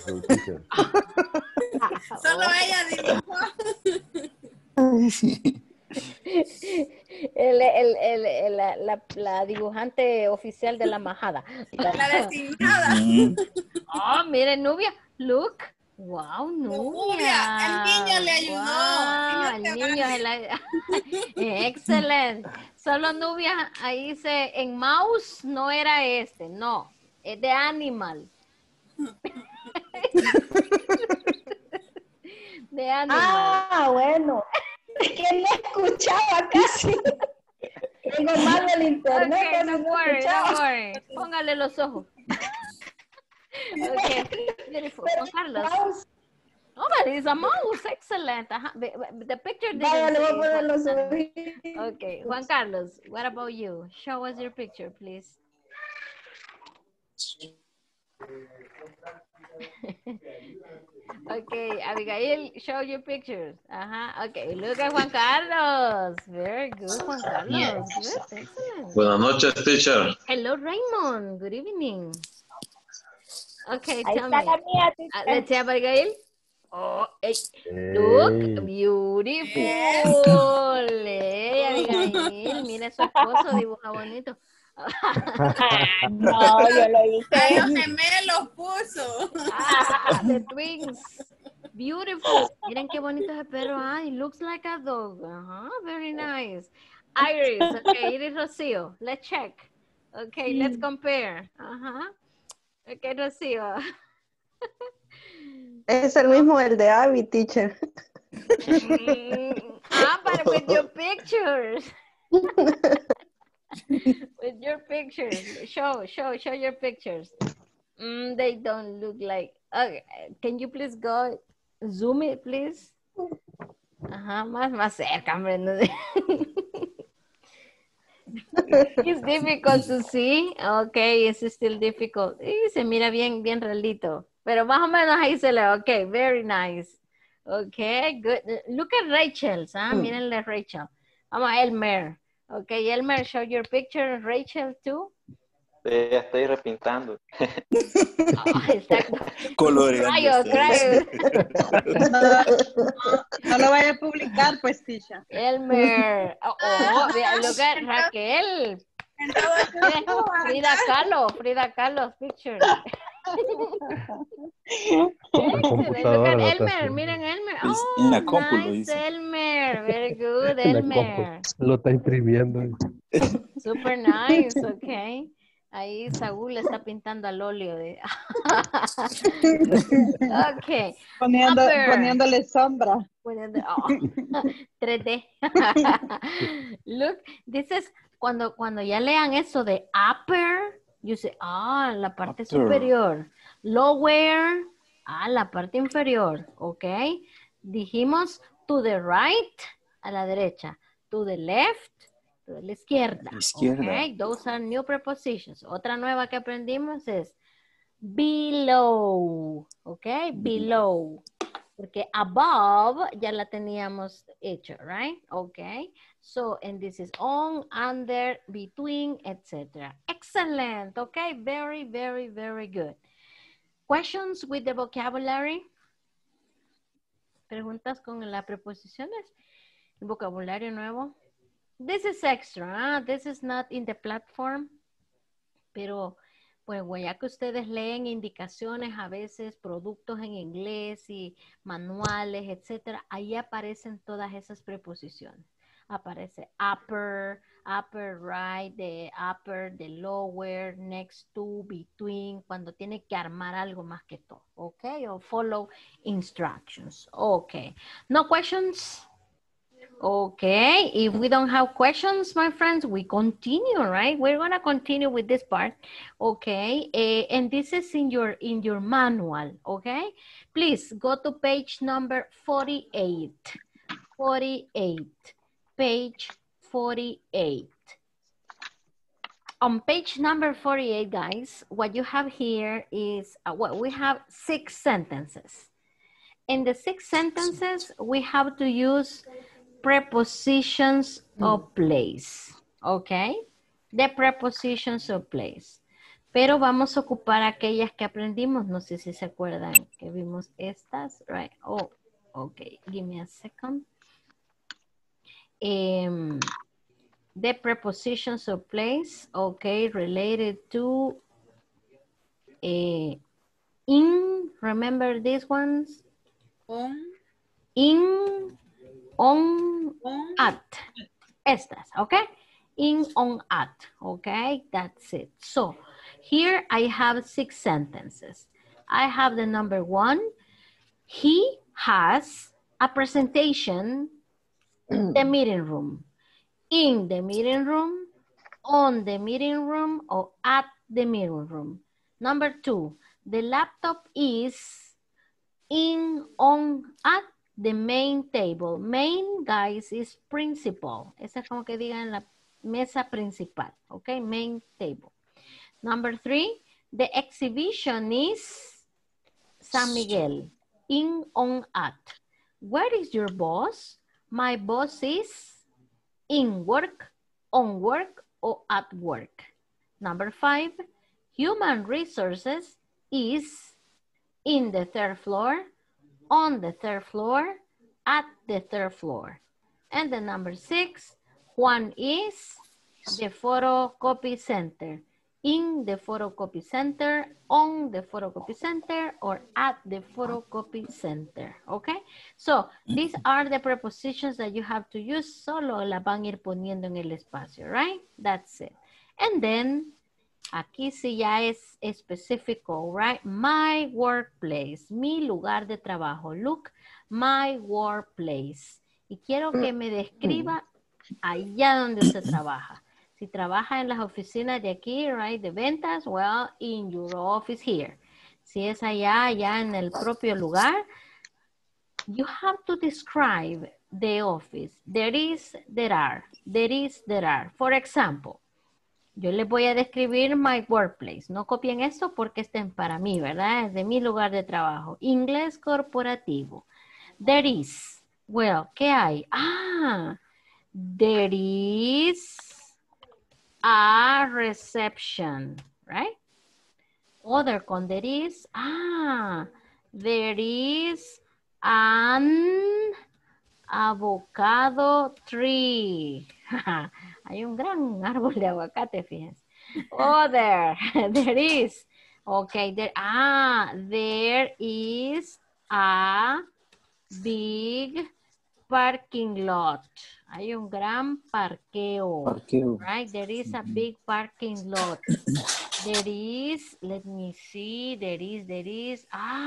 Solo ella dibujó. La dibujante oficial de la majada. La designada. Oh, miren, Nubia. Look. Wow, Nubia. El niño le ayudó. Wow, el niño es la... Excelente. Solo Nubia, ahí dice, en mouse no era no. Es de animal. De animal. Ah, bueno. Es que no escuchaba casi. Tengo mal el internet. Okay, don't worry, don't worry. Póngale los ojos. Okay, beautiful. Juan Carlos. Oh, but it's a mouse. Excellent. The picture didn't Vaya, le voy a say poner los Juan- ojitos. Okay, Juan Carlos, what about you? Show us your picture, please. Okay, Abigail, show your pictures. Okay, look at Juan Carlos. Very good, Juan Carlos. Good, excellent. Buenas noches, teacher. Hello, Raymond. Good evening. Okay, Ahí tell está me. la mía, teacher. Let's see, Abigail. Oh, hey. Look, beautiful. Hey, Abigail, mira su esposo, dibuja bonito. No, yo lo A hice. los gemelos puso. The twins. Beautiful. Miren qué bonito ese perro. It looks like a dog. Very nice. Iris. Okay, Iris Rocío. Let's check. Okay, let's compare. Okay, Rocío. Es el mismo el de Abby, teacher. But with your pictures. With your pictures. Show your pictures. They don't look like. Okay, can you please go zoom it, please? Más cerca, hombre. No sé. It's difficult to see. Okay, it's still difficult. Se mira bien realito. Pero más o menos ahí se le. Okay, very nice. Okay, good. Look at Rachel's. Mírenle Rachel. Vamos a Elmer. Okay, Elmer, show your picture. Rachel too. Ya estoy repintando. Coloreando. No lo vaya a publicar, pues, Tisha. Elmer. Look at Raquel. Frida Kahlo picture. Look at Elmer, miren Elmer. En la compu lo Nice hice. Elmer, very good En la Elmer. compu. Lo está imprimiendo. Super nice, okay. Ahí Saúl está pintando al óleo de. Okay. Poniéndole sombra. 3D. Look, this is cuando ya lean eso de upper, you say, la parte superior. Lower, la parte inferior, ok. Dijimos to the right, a la derecha. To the left, to la izquierda. Okay, those are new prepositions. Otra nueva que aprendimos es below, ok, below. Porque above ya la teníamos hecho, right? Okay. So, and this is on, under, between, etc. Excellent. Okay. Very, very, very good. Questions with the vocabulary? Preguntas con las preposiciones. El vocabulario nuevo. This is extra. This is not in the platform. Pero, pues, ya que ustedes leen indicaciones, a veces productos en inglés y manuales, etcétera, ahí aparecen todas esas preposiciones. Aparece upper, right, the upper, the lower, next to, between, cuando tiene que armar algo más que todo, ¿ok? O follow instructions, ok. No questions? Okay, if we don't have questions, my friends, we continue, right? We're gonna continue with this part, okay? And this is in your manual, okay? Please go to page number 48. 48, page 48. On page number 48, guys, what you have here is, we have 6 sentences. In the 6 sentences, we have to use prepositions of place, okay? The prepositions of place. Pero vamos a ocupar aquellas que aprendimos. No sé si se acuerdan que vimos estas, right? Oh, okay. Give me a second. The prepositions of place, okay, related to in, remember these ones? In, on, at. Estas, okay? In, on, at, okay? That's it. So, here I have 6 sentences. I have the number 1. He has a presentation, the meeting room. In the meeting room, on the meeting room, or at the meeting room. Number 2, the laptop is in, on, at the main table. Main, guys, is principal. Esa es como que digan la mesa principal, okay? Main table. Number 3, the exhibition is San Miguel, in, on, at. Where is your boss? My boss is in work, on work, or at work. Number 5, human resources is in the 3rd floor, on the 3rd floor, at the 3rd floor. And the number 6, Juan is the photocopy center, in the photocopy center, on the photocopy center, or at the photocopy center, okay? So, these are the prepositions that you have to use, solo la van a ir poniendo en el espacio, right? That's it. And then, aquí sí ya es específico, right? My workplace, mi lugar de trabajo. Look, my workplace. Y quiero que me describa allá donde usted trabaja. Si trabaja en las oficinas de aquí, right, de ventas, well, in your office here. Si es allá en el propio lugar, you have to describe the office. There is, there are. There is, there are. For example, yo les voy a describir my workplace. No copien esto porque estén para mí, ¿verdad? Es de mi lugar de trabajo. Inglés corporativo. There is. Well, ¿qué hay? Ah, there is a reception, right? Other con there is. Ah, there is an avocado tree. Hay un gran árbol de aguacate, fíjense. Other, there is. Okay, there is a big parking lot. Hay un gran parqueo. Right? There is a big parking lot. There is, let me see, there is, there is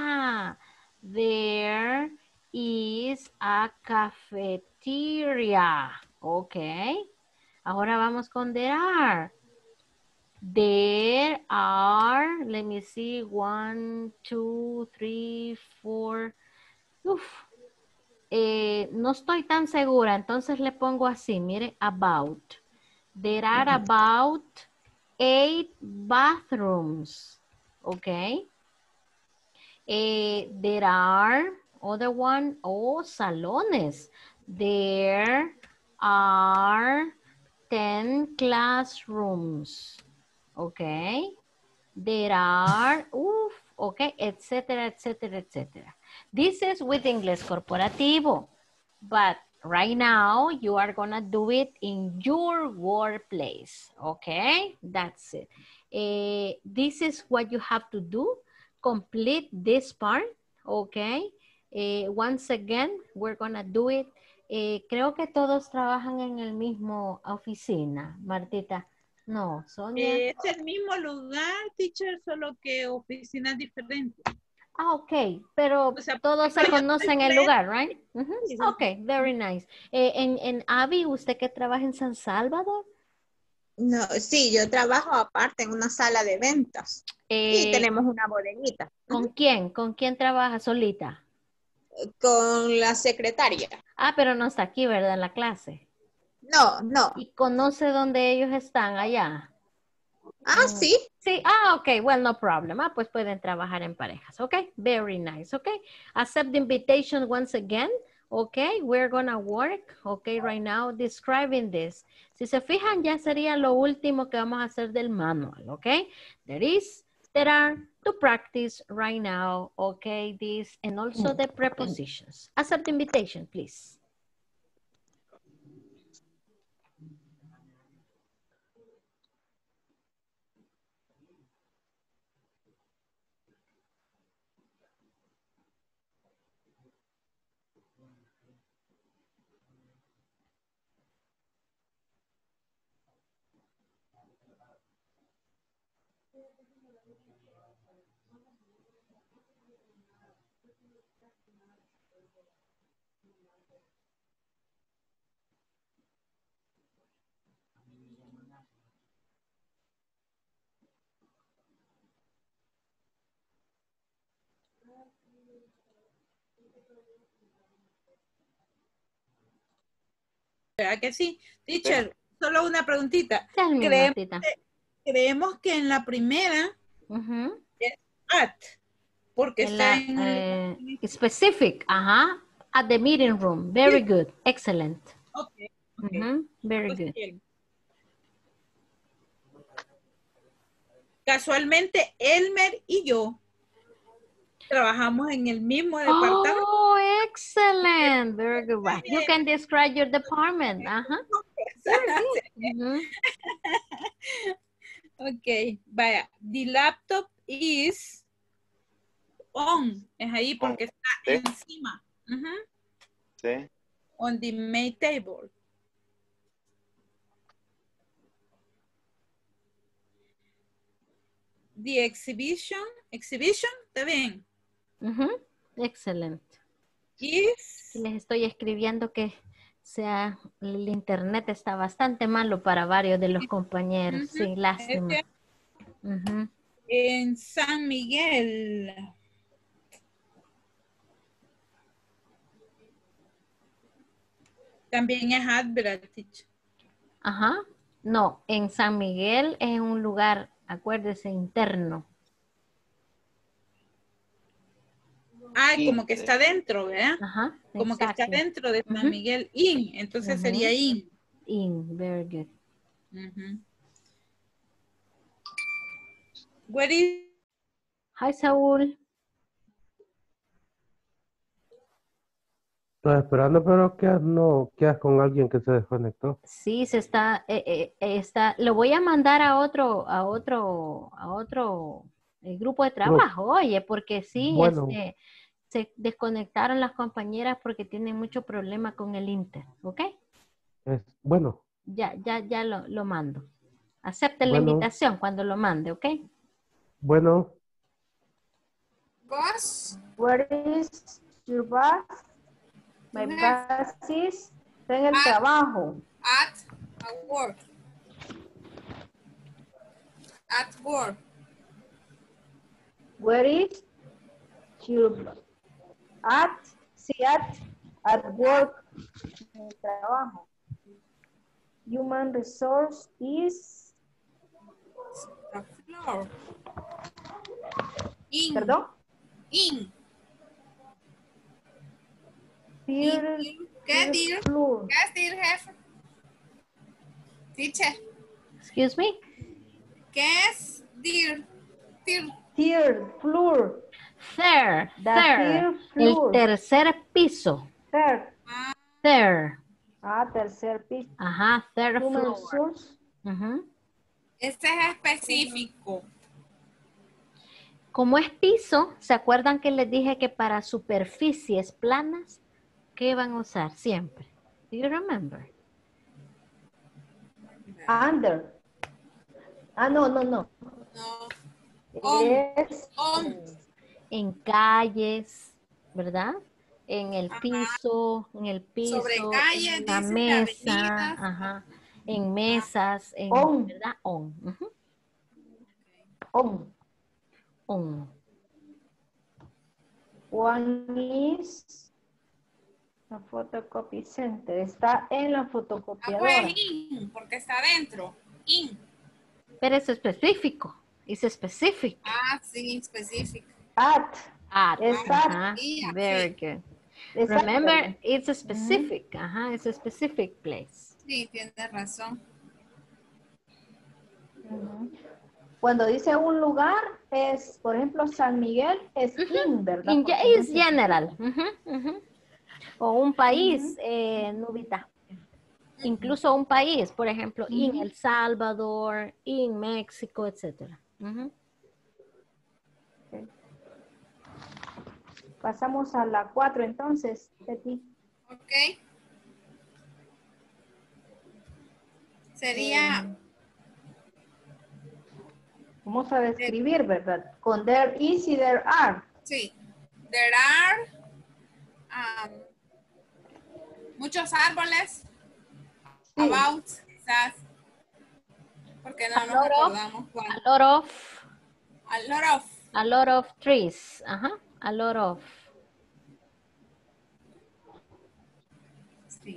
is a cafeteria. Okay. Ahora vamos con there are. There are, let me see, 1, 2, 3, 4. Uf. No estoy tan segura, entonces le pongo así, mire, about. There are about 8 bathrooms, okay? There are, other one, salones. There are 10 classrooms, okay? There are, okay, etcétera, etcétera, etcétera. This is with English corporativo, but right now you are gonna do it in your workplace, okay? That's it. This is what you have to do. Complete this part, okay? Once again, we're gonna do it. Creo que todos trabajan en el mismo oficina, Martita. No, Sonia. Es el mismo lugar, teacher, solo que oficinas diferentes. Ok, pero o sea, todos se conocen el lugar, right? Ok, very nice. En Abby, ¿usted que trabaja en San Salvador? No, sí, yo trabajo aparte en una sala de ventas. Y tenemos una bodeguita. ¿Con quién? ¿Con quién trabaja solita? Con la secretaria. Ah, pero no está aquí, ¿verdad? En la clase. No, no. ¿Y conoce dónde ellos están allá? Ah, sí. Sí, ok, well, no problem. Pues pueden trabajar en parejas, ok? Very nice, ok? Accept the invitation once again, ok? We're gonna work, ok, right now, describing this. Si se fijan, ya sería lo último que vamos a hacer del manual, ok? There are, to practice right now, ok? This, and also the prepositions. Accept the invitation, please. ¿Verdad que sí? Teacher, solo una preguntita. Tell me, Martita. Creemos que en la primera es at, porque está en el... Specific, ajá. At the meeting room. Very good. Excellent. Okay. Very good. Bien. Casualmente, Elmer y yo trabajamos en el mismo departamento. Oh, excellent. Very good. Well, you can describe your department. Ok, vaya. The laptop is on. Es ahí porque está encima. Sí. On the main table. The exhibition, ¿está bien? Excelente. Is... Les estoy escribiendo que el internet está bastante malo para varios de los compañeros. Sí, lástima. En San Miguel. También es Advantage. Ajá. No, en San Miguel es un lugar, acuérdese, interno. Ah, como que está dentro, ¿verdad? Ajá. Como que está dentro de San Miguel in. Entonces sería in. In, very good. Where is... Hi, Saúl. Estoy esperando, pero quedas con alguien que se desconectó. Sí, se está, lo voy a mandar a otro grupo de trabajo, oye, porque sí, Bueno. se desconectaron las compañeras porque tienen mucho problema con el Inter, ¿ok? Bueno. Ya lo mando. Acepten la invitación cuando lo mande, ¿ok? Bueno. Boss. Where is your boss? My boss is en el trabajo. At work. At work. Where is your at work en el trabajo. Human resource is the floor. In. ¿Perdón? In. ¿Qué, dear jefe? Teacher. Excuse me? ¿Qué es dear? Third floor. Third. El tercer piso. Third. Tercer piso. Ajá, third floor. Este es específico. Como es piso, ¿se acuerdan que les dije que para superficies planas, qué van a usar siempre? Do you remember? Under. No. No. En calles, ¿verdad? En el piso, sobre calles, en la mesa, ajá, en mesas, ¿verdad? On. On. One is la photocopy center. Está en la fotocopiadora. Pues in, porque está adentro. In. Pero es específico. Es específico. Sí, específico. At. Very good. Remember, it's a specific. It's a specific place. Sí, tienes razón. Cuando dice un lugar, es, por ejemplo, San Miguel, es in, ¿verdad? Es general. O un país, Nubita. Incluso un país, por ejemplo, en El Salvador, en México, etc. Pasamos a la 4 entonces, Betty. Ok. Sería... Vamos a describir, ¿verdad? Con there is y there are. Sí. There are Muchos árboles. About, quizás. Porque no nos acordamos cuál. A lot of. A lot of. A lot of trees. Ajá. A lot of. Sí.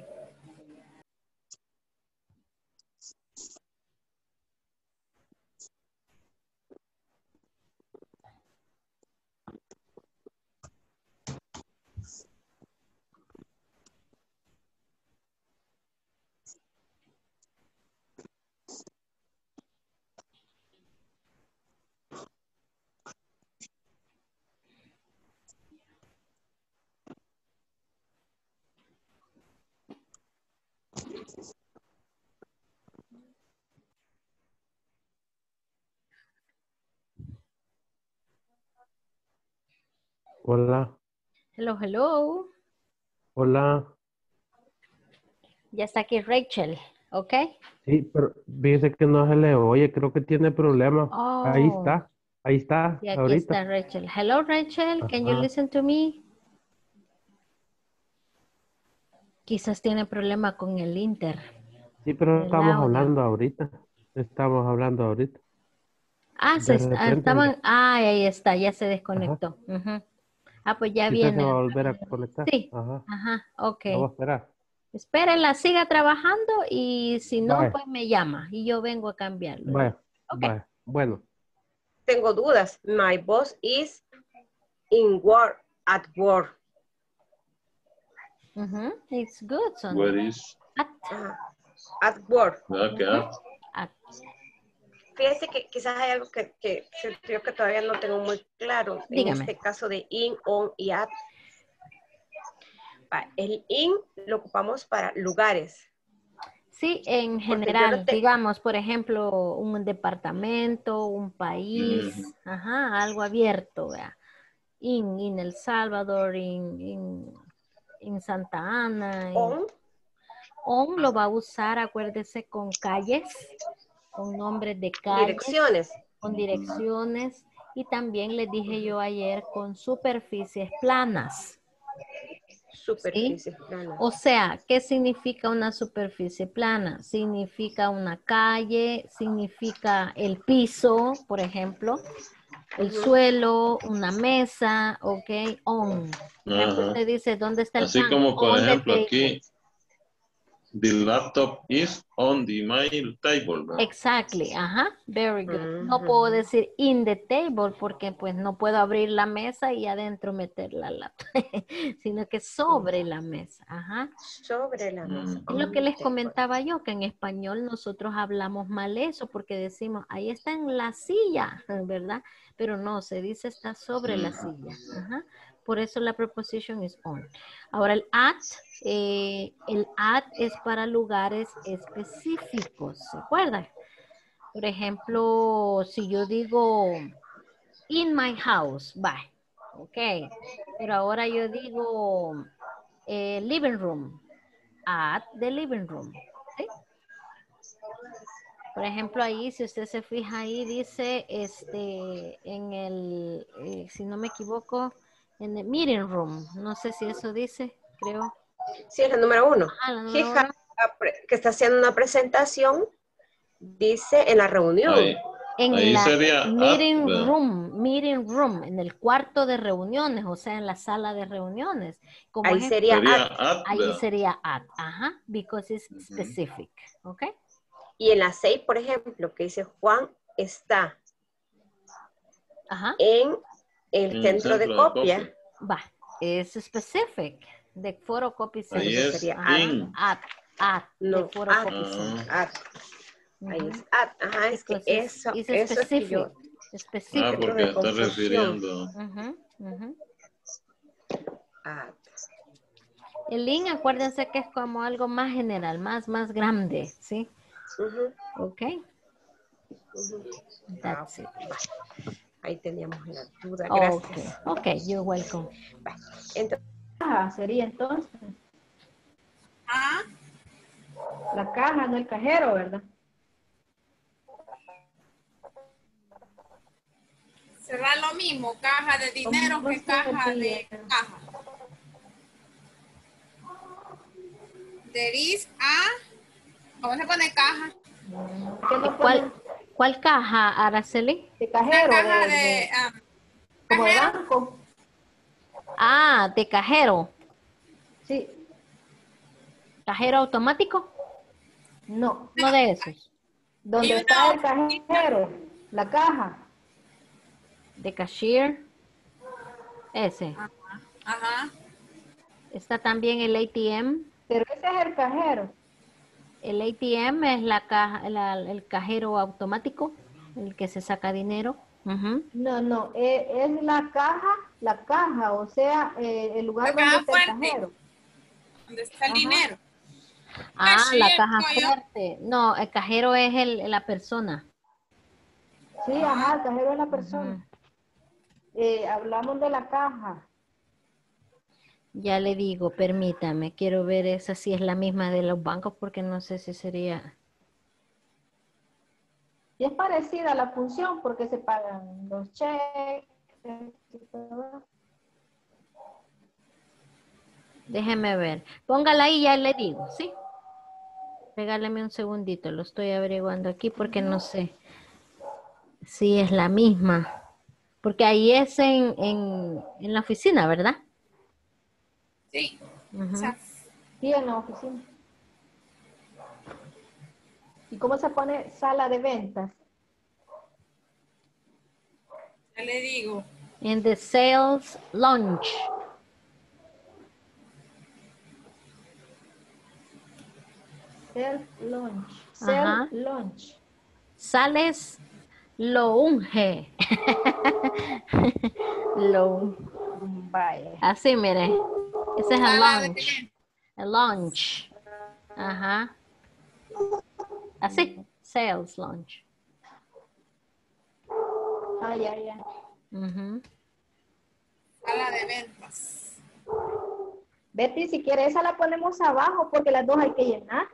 Hola. Hello, hello. Hola. Ya está aquí Rachel, ¿ok? Sí, pero fíjese que no se le oye, creo que tiene problemas. Oh, Ahí está, y aquí ahorita. está Rachel. Hello, Rachel, can you Ajá. listen to me? Quizás tiene problema con el Inter, Sí, pero el audio. Estamos hablando ahorita. Ah, De repente, estaban, ahí está, ya se ajá, desconectó. Ujú. Ah, pues ya quizás se va a viene. volver a conectar. Sí, Ajá, ajá, ok. vamos a esperar. Espérenla, siga trabajando y si no, Vaya, pues me llama y yo vengo a cambiarlo. vaya, Ok. vaya. Bueno, Tengo dudas. My boss is in work, at work. It's good, Sonia. Where is? At work. Okay. At. Fíjese que quizás hay algo que creo que todavía no tengo muy claro. Dígame. En este caso de in, on y at. El in lo ocupamos para lugares. Sí, en general, digamos, por ejemplo, un departamento, un país, ajá, algo abierto, ¿verdad? En El Salvador, en Santa Ana. On lo va a usar, acuérdese, con calles, con nombres de calles. Direcciones. Con direcciones. Y también les dije yo ayer con superficies planas. Superficies ¿Sí? planas. O sea, ¿qué significa una superficie plana? Significa una calle, significa el piso, por ejemplo, el suelo, una mesa, ok, on. Por ejemplo, usted dice, ¿dónde está el Así pan? como por On the ejemplo table. aquí, the laptop is on the my table. ¿No? Exactly, ajá, very good. No puedo decir in the table porque pues no puedo abrir la mesa y adentro meter la laptop, sino que sobre la mesa, ajá. Sobre la mesa. Es lo que les comentaba yo, que en español nosotros hablamos mal eso porque decimos, ahí está en la silla, ¿verdad? Pero no, se dice está sobre la silla, ajá. Por eso la preposición es on. Ahora el at es para lugares específicos, ¿se acuerdan? Por ejemplo, si yo digo in my house, bye, ok. Pero ahora yo digo living room, at the living room, ¿sí? Por ejemplo, ahí, si usted se fija ahí, dice, en el, si no me equivoco, en el meeting room. No sé si eso dice, creo. Sí, es la número 1. Ah, la número 1. Que está haciendo una presentación, dice en la reunión. En la sería meeting room, en el cuarto de reuniones, o sea, en la sala de reuniones. Como ahí sería at. Ahí sería at, ajá, because it's specific, ¿ok? Y en la 6, por ejemplo, que dice Juan está en el centro de copia. Va, es specific. The photocopy center. Ahí es sería at, no, the photocopy center. Ahí es at. Ajá, es que eso es que yo... Específico. porque está refiriendo. At. El in, acuérdense que es como algo más general, más grande, ¿sí? Ok. That's it. Ahí teníamos la duda, gracias. Ok, you're welcome. Entonces, sería entonces. La caja, no el cajero, ¿verdad? Será lo mismo, caja de dinero que caja de caja. There is a, ¿cómo se pone caja? ¿Cuál caja, Araceli? De cajero. Una caja de como de cajero. banco. Ah, de cajero. Sí. ¿Cajero automático? No. No de esos. ¿Dónde está el cajero? La caja. De cashier. Ese. Ajá. Está también el ATM. Pero ese es el cajero. El ATM es la caja, el cajero automático, el que se saca dinero. No, es la caja, o sea, el lugar donde está el cajero. Donde está el dinero. Ah, Cashier, la caja digo yo. fuerte. No, el cajero es la persona. Sí, ajá, el cajero es la persona. Hablamos de la caja. Ya le digo, permítame, quiero ver esa si es la misma de los bancos porque no sé si sería... Y es parecida a la función porque se pagan los cheques. Déjeme ver. Póngala ahí, ya le digo, ¿sí? Regáleme un segundito, lo estoy averiguando aquí porque no sé si es la misma. Porque ahí es en la oficina, ¿verdad? Sí. Sí, en la oficina. ¿Y cómo se pone sala de ventas? Ya le digo. En the sales lounge. Self lunch. Ajá. Self lunch. Sales lounge. Lounge. Vaya. Así, mire. Ese es el Sala de lounge. El lounge. Ajá. Así. Sales lounge. Ah, ya. Sala de ventas. Betty, si quiere esa la ponemos abajo porque las dos hay que llenar.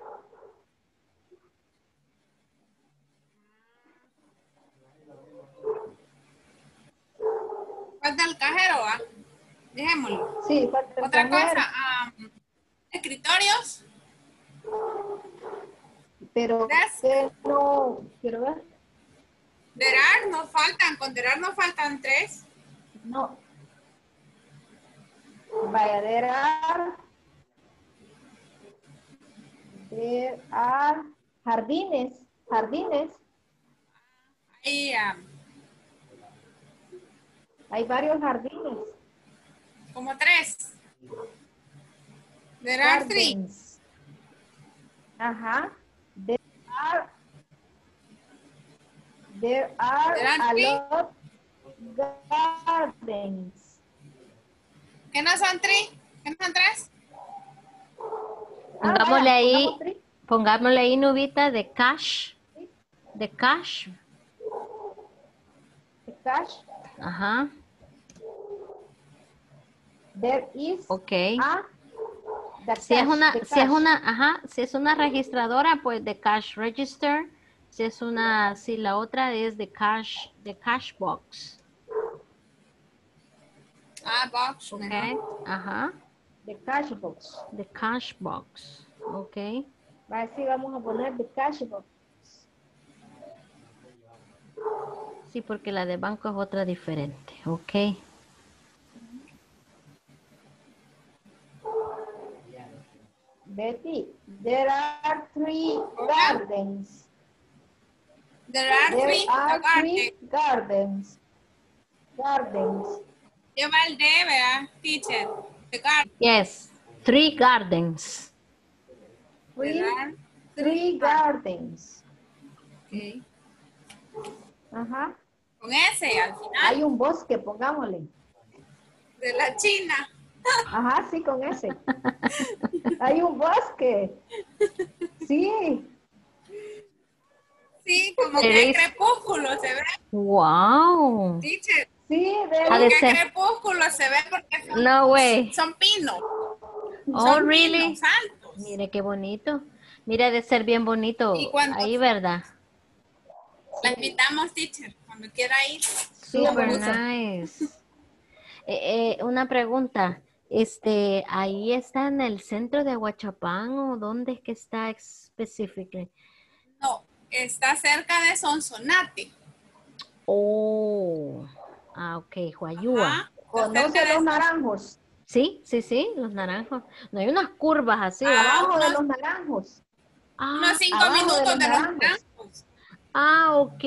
Falta el cajero, ¿ah? Dejémoslo. Sí, falta el Otra cajero. cosa, escritorios. Pero que no, quiero ver. There are, nos faltan, con there are nos faltan 3. No. Vaya, there are jardines. Ahí, Hay varios jardines. como 3. There are 3. Gardens. Ajá. There are a lot gardens. ¿Qué no son 3? ¿Qué no son 3? Pongámosle vaya, ahí, pongamos tres. pongámosle ahí, Nubita, de cash. De cash. The cash. Ajá. There is Ok. the Si es cash, una, the si es cash. una, ajá, si es una registradora, pues de cash register. Si es una, si la otra es de cash box. Box. Ok. Ajá. The cash box. The cash box. Ok. Así vamos a poner the cash box. Sí, porque la de banco es otra diferente. Ok. Betty, there are 3 gardens. There are 3 gardens. Gardens. Lleva el D, ¿verdad, teacher? The garden. Yes. 3 gardens. Three gardens. Okay. Ajá. Con S al final. Hay un bosque, pongámosle. De la China. Ajá, sí, con ese. Hay un bosque. Sí. Sí, como que es crepúsculo se ve. Wow. Teacher. Sí, Ha Como de que ser. crepúsculo se ve porque son, No way. son pinos. Oh, Son really? pinos altos. Mire qué bonito. Mira, de ser bien bonito. ¿Y cuántos? Ahí, ¿verdad? La invitamos, teacher, cuando quiera ir. Super nice. Una pregunta. Ahí está en el centro de Aguachapán o dónde es que está específicamente. No, está cerca de Sonsonate. Oh, ok, Huayúa. Ajá, ¿Conoce los naranjos? Sí, los naranjos. No hay unas curvas así, ¿verdad? Abajo de los naranjos. Unos 5 abajo minutos de los de los naranjos. naranjos. Ok.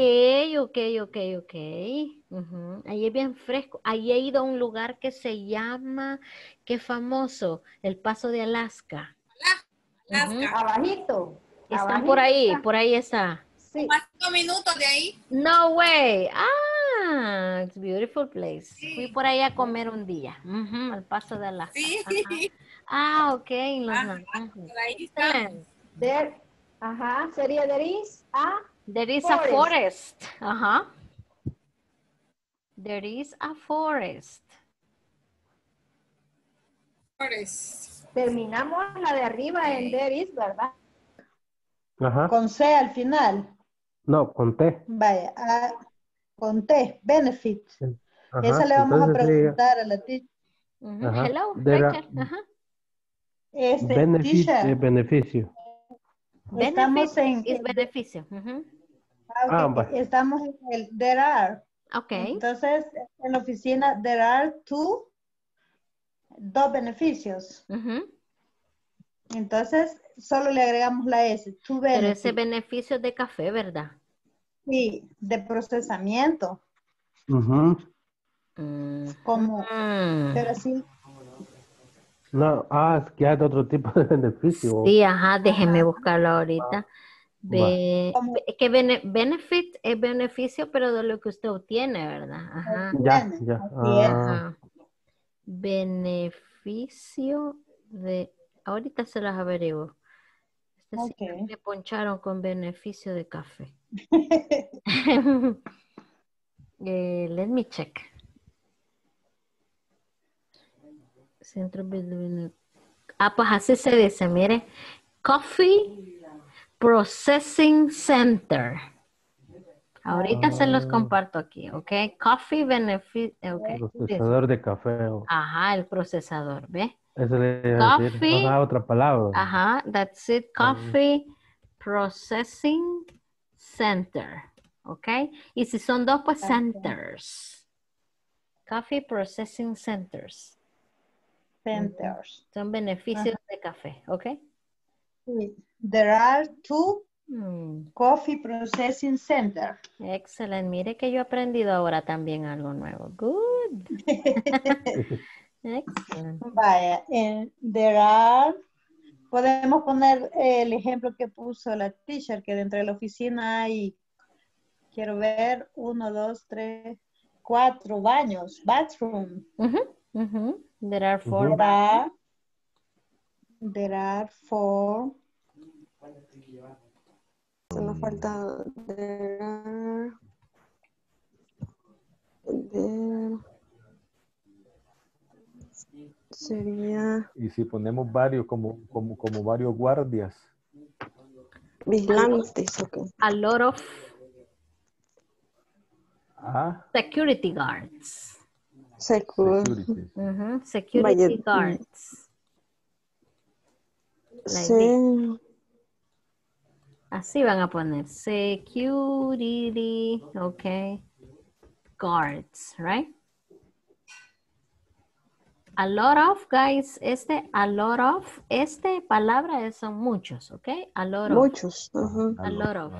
Ujú. Ahí es bien fresco. Ahí he ido a un lugar que se llama, qué famoso, el Paso de Alaska. Alaska. Abajito. Están Abajito por ahí, está. por ahí está. Sí. Más 5 minutos de ahí. No way. It's a beautiful place. Sí. Fui por ahí a comer un día. Ujú, al Paso de Alaska. Sí. Ok, los naranjos. Por ahí está. Excelente. Sería there is a There is forest. a forest. Ajá. There is a forest. Terminamos la de arriba en there is, ¿verdad? Ajá. Con C al final. No, conté. Vaya, con T, benefit. Ajá. Esa le vamos a Entonces sería- preguntar a la teacher. Ajá. Hello, There are- Rachel. Ajá. benefit Teacher, es beneficio. estamos Benefit en es beneficio. Ujú. ok, va. estamos en el there are. Ok. Entonces, en la oficina there are dos beneficios. Ujú. Entonces, solo le agregamos la S, to Pero benefit. ese beneficio de café, ¿verdad? Sí, de procesamiento. Ujú. Como, pero sí. No, es que hay otro tipo de beneficio. Sí, ajá, déjeme buscarlo ahorita. Es que benefit es beneficio, pero de lo que usted obtiene, ¿verdad? Ajá. Ya. Ajá. Beneficio de... Ahorita se las averiguo. Sí, me poncharon con beneficio de café. Let me check. Pues así se dice, mire. Coffee Processing Center. Ahorita se los comparto aquí, ¿ok? Coffee Benefit, ok. Procesador de café. Ajá, el procesador, ¿ve? Eso le iba a decir. Coffee. Otra palabra. Ajá, that's it. Coffee Processing Center, ¿ok? Y si son dos, pues centers. Coffee Processing Centers. Centers. Son beneficios de café, ¿ok? There are two coffee processing center. Excelente. Mire que yo he aprendido ahora también algo nuevo. Good. Excellent. Vaya, there are, podemos poner el ejemplo que puso la teacher, que dentro de la oficina hay, quiero ver, 1, 2, 3, 4 baños, bathroom. There are 4 baños. There are 4. Se nos falta sería Y si ponemos varios, como varios guardias. vigilantes, ok. A lot of security guards. Security. Security guards. Like this. Así van a poner security, okay, guards, right? A lot of, guys, a lot of, palabra son muchos, okay? A lot of. Muchos. A lot of.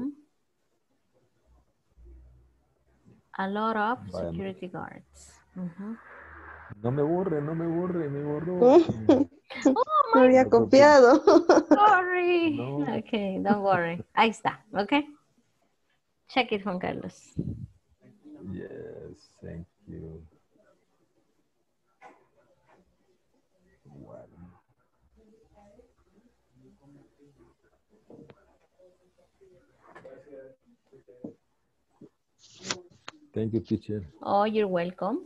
A lot of security guards. No me borre, me borró. Me había copiado. Sorry. No. Okay, don't worry. Ahí está, okay? Check it, Juan Carlos. Yes, thank you. Bueno. Thank you, teacher. Oh, you're welcome.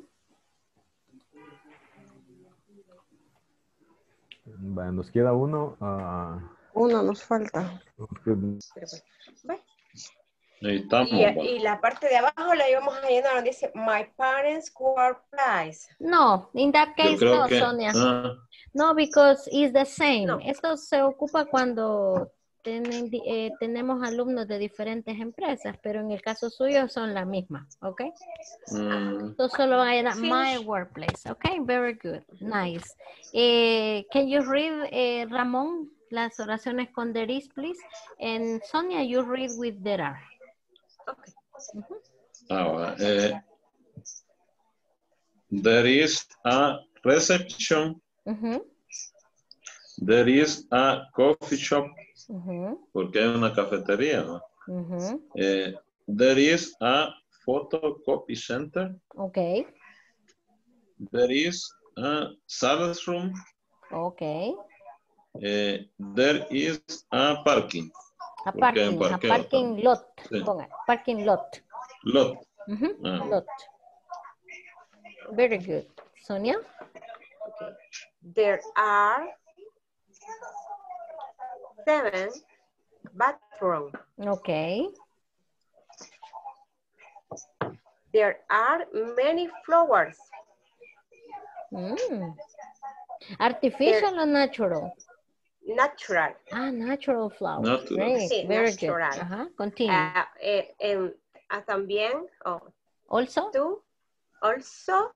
Bueno, nos queda uno. Uno nos falta. Ahí estamos. Y la parte de abajo la íbamos a llenar donde dice My parents' workplace. No, in that Yo case creo no, que... Sonia. No, because it's the same. No. Esto se ocupa cuando tenemos alumnos de diferentes empresas, pero en el caso suyo son las mismas, ¿ok? Esto solo era my workplace, ¿ok? Very good, nice. Can you read, Ramón, las oraciones con there is, please? And Sonia, you read with there are. Okay. There is a reception. There is a coffee shop. Porque hay una cafetería, ¿no? There is a photocopy center. Okay. There is a sales room. Okay. There is a parking. A parking lot. Sí. Ponga, parking lot. Lot. Lot. Very good. Sonia? Okay. There are 7 bathrooms. Okay. There are many flowers. Artificial or natural? Natural. Natural flowers. Natural. Great. Sí, Very natural. good. Continue. También, Also? Also,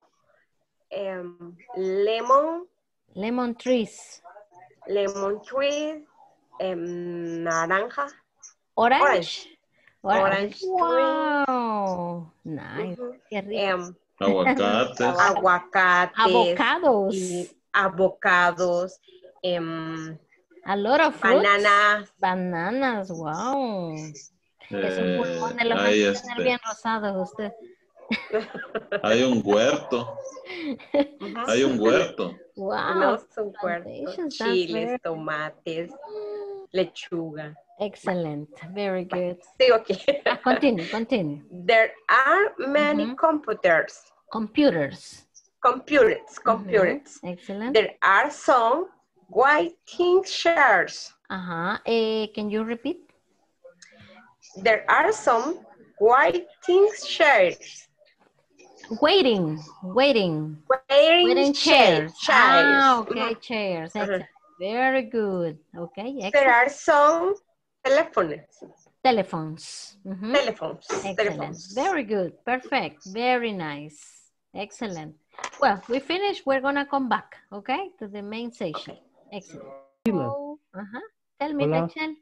lemon. Lemon trees. Lemon trees. Naranja. Orange. Orange tree. Wow. Nice. Qué rico. Aguacates. Aguacates. Avocados. Y avocados. A lot of fruits. Bananas. Bananas, wow. Esos pulmones los van a tener bien rosados usted. Hay un huerto. Hay un huerto. Wow. No son huertos. Chiles, tomates, lechuga. Excellent. Very good. Sí, okay. Continue. There are many computers. Computers. Excellent. There are some waiting chairs. Can you repeat? There are some waiting chairs. Waiting chairs. Okay, chairs. Excellent. Very good. Okay, excellent. There are some telephones. Telephones. Telephones. Very good. Perfect. Very nice. Excellent. Well, we finished. We're going to come back, okay, to the main session. Excellent. So, Tell me, Rachel.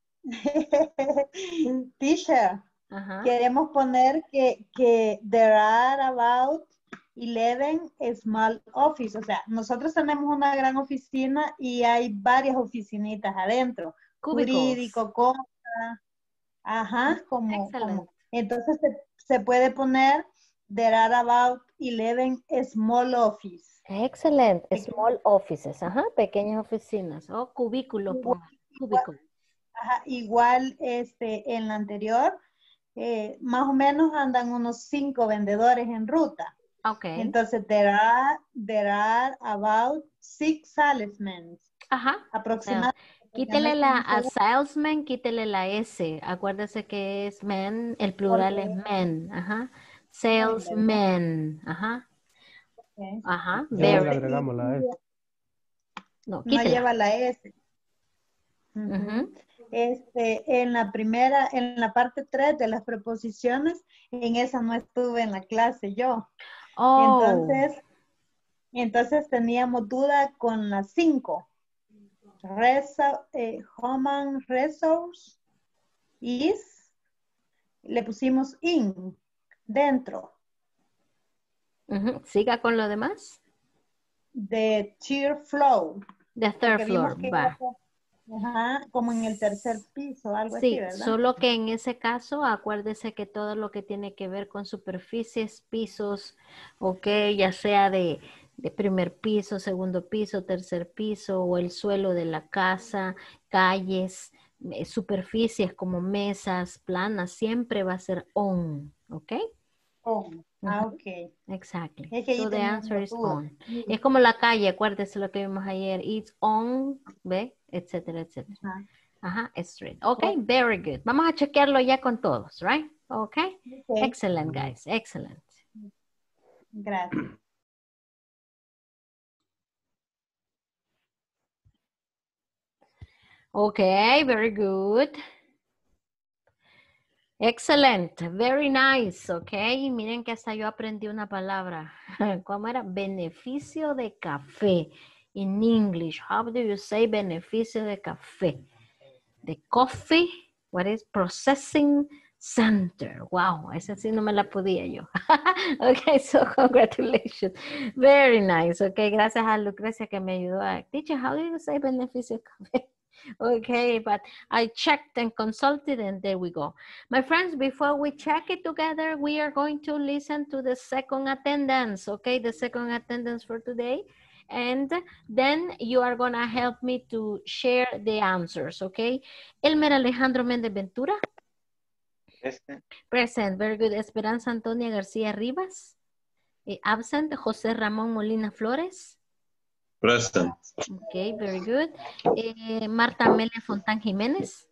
Teacher, queremos poner que there are about 11 small office. O sea, nosotros tenemos una gran oficina y hay varias oficinitas adentro. Cubicles. Jurídico, compra. Como. Entonces se puede poner there are about 11 small office. Excellent. Small offices. Pequeñas oficinas. Cubículo. Cubículo. Igual en la anterior, más o menos andan unos 5 vendedores en ruta. Okay. Entonces, there are about 6 salesmen. Aproximadamente. Quítele a salesman, quítele la S. Acuérdese que es men, el plural es men. Salesmen. Okay. Le agregamos la S. No lleva la S. En la parte 3 de las preposiciones, en esa no estuve en la clase yo. Entonces teníamos duda con las 5. Human resource is, le pusimos in, dentro. Siga con lo demás. The third floor. The third floor, va. Como en el tercer piso, algo así, ¿verdad? Sí, solo que en ese caso, acuérdese que todo lo que tiene que ver con superficies, pisos, ya sea de primer piso, segundo piso, tercer piso, o el suelo de la casa, calles, superficies como mesas, planas, siempre va a ser on, ¿ok? On. Ok. Exactly. So the answer is on. Es como la calle, acuérdese lo que vimos ayer. It's on, ¿ve? Etcétera, etcétera. Ajá, street. Okay, very good. Vamos a chequearlo ya con todos, right? Okay. Excellent, guys. Excellent. Gracias. Okay, very good. Excellent, very nice, ok. Miren que hasta yo aprendí una palabra. ¿Cómo era? Beneficio de café. In English, how do you say beneficio de café? The coffee, what is processing center. Wow, esa sí no me la podía yo. Ok, so congratulations. Very nice. Ok, gracias a Lucrecia que me ayudó a... Teacher, how do you say beneficio de café? Okay, but I checked and consulted and there we go. My friends, before we check it together, we are going to listen to the second attendance, okay? The second attendance for today. And then you are going to help me to share the answers, okay? Elmer Alejandro Méndez Ventura. Present. Present, very good. Esperanza Antonia García Rivas. Absent. José Ramón Molina Flores. Present. Okay, very good. Marta Amelia Fontán Jiménez.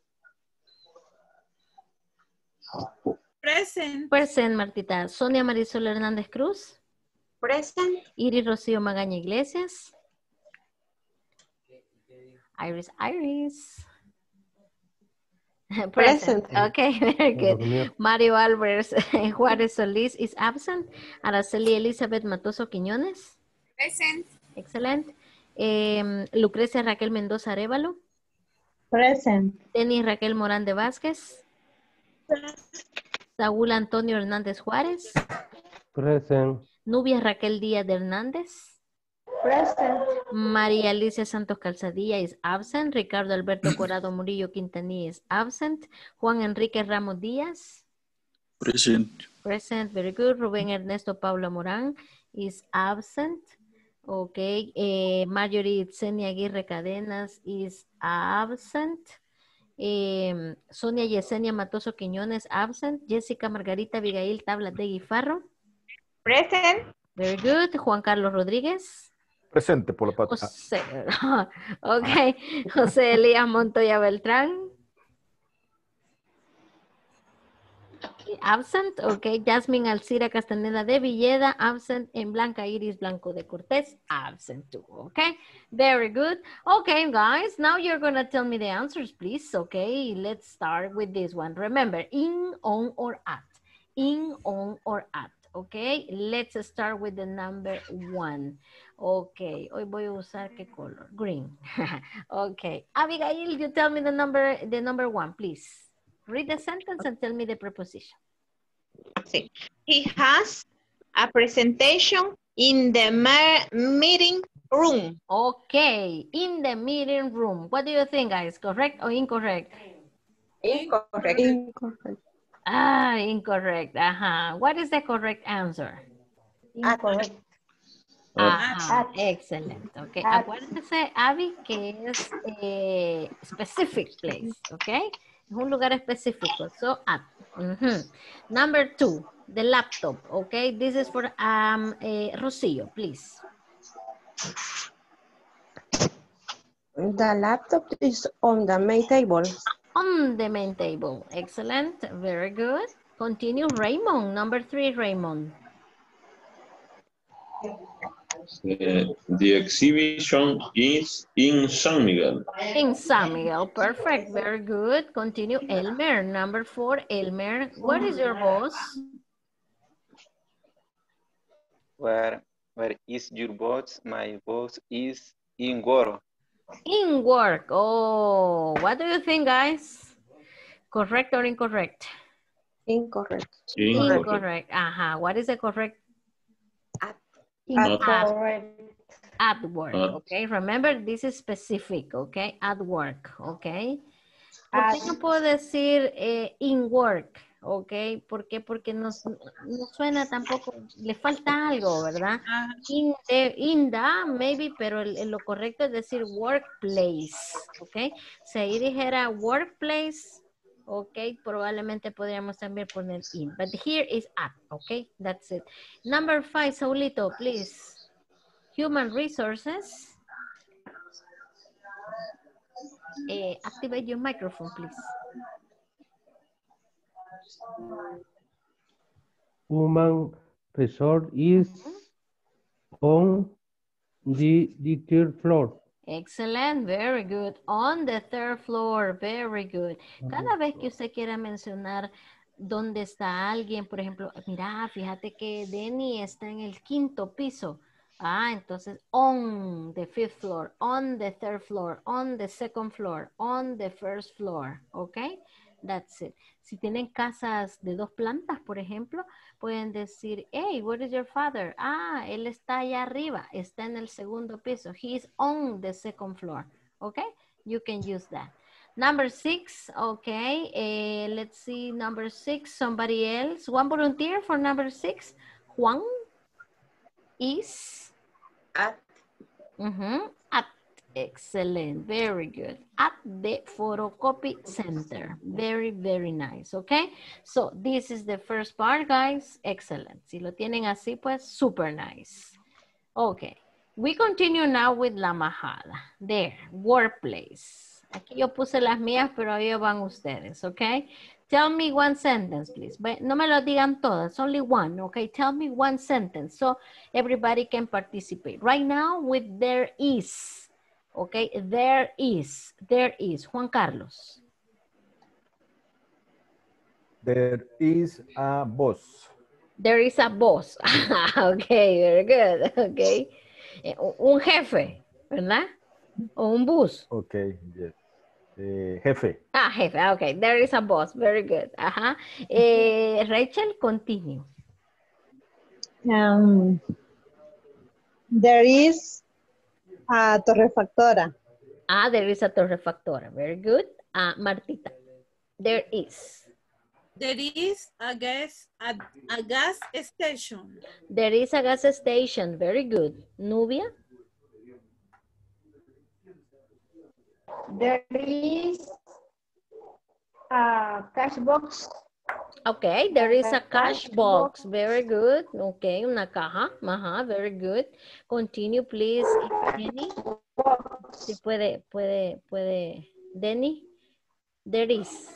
Present. Present, Martita. Sonia Marisol Hernández Cruz. Present. Iris Rocío Magaña Iglesias. Iris. Present. Okay, very good. Mario Álvarez Juárez Solís is absent. Araceli Elizabeth Matoso Quiñones. Present. Excellent. Lucrecia Raquel Mendoza Arévalo. Present. Denis Raquel Morán de Vázquez. Saúl Antonio Hernández Juárez. Present. Nubia Raquel Díaz de Hernández. Present. María Alicia Santos Calzadilla is absent. Ricardo Alberto Corado Murillo Quintanilla is absent. Juan Enrique Ramos Díaz. Present. Present, very good. Rubén Ernesto Paula Morán is absent. Okay. Marjorie Itzenia Aguirre Cadenas is absent. Sonia Yesenia Matoso Quiñones absent. Jessica Margarita Abigail Tablas de Guifarro. Present. Very good. Juan Carlos Rodríguez. Presente por la pata. José, ok. José Elías Montoya Beltrán. Absent, ok. Jasmine Alcira Castaneda de Villeda, absent. En Blanca Iris Blanco de Cortés, absent too, okay? Very good. Okay, guys, now you're going to tell me the answers, please, okay? Let's start with this one. Remember, in, on, or at. In, on, or at, okay? Let's start with the number 1. Okay, hoy voy a usar qué color? Green. Okay. Abigail, you tell me the number 1, please. Read the sentence and tell me the preposition. Sí. He has a presentation in the meeting room. Okay, in the meeting room. What do you think, guys? Correct or incorrect? Incorrect. Incorrect. Ah, incorrect. What is the correct answer? Incorrect. Excellent. Okay. Acuérdense, Abby, que es specific place. Okay. Es un lugar específico. So, at. Number 2, the laptop. Okay. This is for Rocio, please. The laptop is on the main table. On the main table. Excellent. Very good. Continue. Raymond. Number 3, Raymond. The exhibition is in San Miguel. In San Miguel. Perfect. Very good. Continue. Elmer. Number 4, Elmer. Where is your boss? Where is your boss? My boss is in work. In work. Oh, what do you think, guys? Correct or incorrect? Incorrect. Incorrect. What is the correct? Incorrect. At work, okay? Remember, this is specific, okay? At work, okay? ¿Por qué no puedo decir in work? Ok, ¿por qué? Porque no suena tampoco, le falta algo, ¿verdad? In the, maybe, pero lo correcto es decir workplace, ok. Si ahí dijera workplace, ok, probablemente podríamos también poner in, but here is at, ok, that's it. Number 5, Saulito, please. Human resources. Activate your microphone, please. Human resort is on the third floor. Excellent, very good. On the third floor, very good. Cada vez que usted quiera mencionar dónde está alguien, por ejemplo, mira, fíjate que Denny está en el 5º piso. Ah, entonces, on the 5th floor, on the 3rd floor, on the 2nd floor, on the 1st floor, ¿ok? That's it. Si tienen casas de 2 plantas, por ejemplo, pueden decir, hey, where is your father? Ah, él está allá arriba, está en el 2º piso. He is on the 2nd floor, ¿ok? You can use that. Number 6, okay, let's see, number 6, somebody else. One volunteer for number 6. Juan is? At. At. Excellent. Very good. At the photocopy center. Very, very nice. Okay. So this is the first part, guys. Excellent. Si lo tienen así, pues super nice. Okay. We continue now with la majada. There. Workplace. Aquí yo puse las mías, pero ahí van ustedes. Okay. Tell me one sentence, please. But no me lo digan todas, only one, okay? Tell me one sentence so everybody can participate. Right now with there is, okay? There is. Juan Carlos. There is a boss. There is a boss. Okay, very good, okay. Un jefe, ¿verdad? O un bus. Okay, yes. Jefe. Jefe, okay. There is a boss. Very good. Rachel, continue. There is a torrefactora. There is a torrefactora. Very good. Martita, there is. There is a gas station. There is a gas station. Very good. Nubia? There is a cash box. Okay, there is a cash box. Very good. Okay, una caja. Very good. Continue, please. Denny. Si puede. Denny. There is.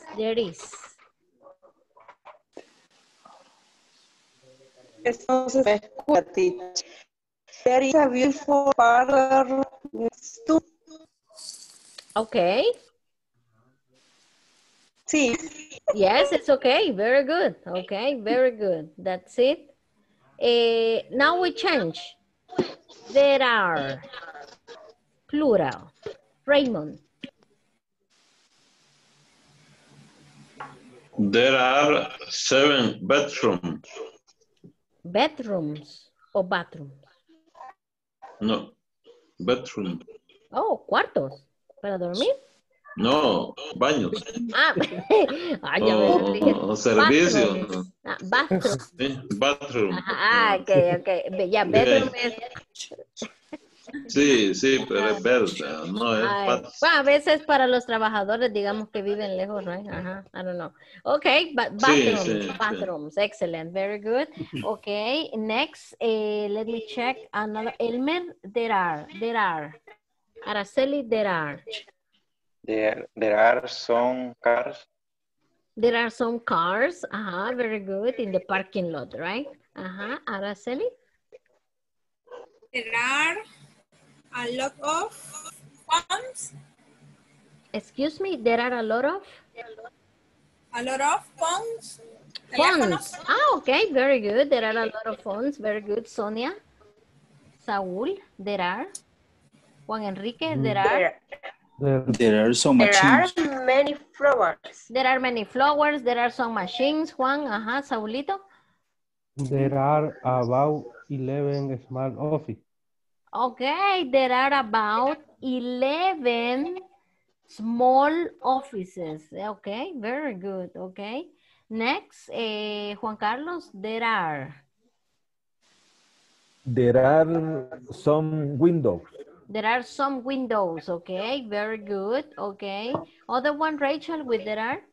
Entonces, there is a beautiful parlor next to. Okay. Sí. Yes, it's okay. Very good. Okay, very good. That's it. Now we change. There are. Plural. Raymond. There are 7 bedrooms. Bedrooms o bathrooms? No, bedroom. Oh, cuartos. ¿Para dormir? No, baños. O servicio. Bathroom. Sí, bathroom. Okay. Ya, bedroom es... Sí, pero es verde, no es bueno, a veces para los trabajadores, digamos que viven lejos, right? I don't know. Okay, but bathrooms, excellent, very good. Okay, next, let me check another. Elmer, there are. Araceli, there are. There are some cars. There are some cars, very good, in the parking lot, right? Araceli? There are a lot of phones. Excuse me, there are a lot of? A lot of phones. Phones. Okay, very good. There are a lot of phones. Very good. Sonia? Saúl, there are? Juan Enrique, there are? There are some machines. There are many flowers. There are many flowers. There are some machines. Juan, Saulito? There are about 11 small offices. Okay, there are about 11 small offices. Okay, very good. Okay. Next, Juan Carlos, there are? There are some windows. There are some windows. Okay, very good. Okay. Other one, Rachel, with there are?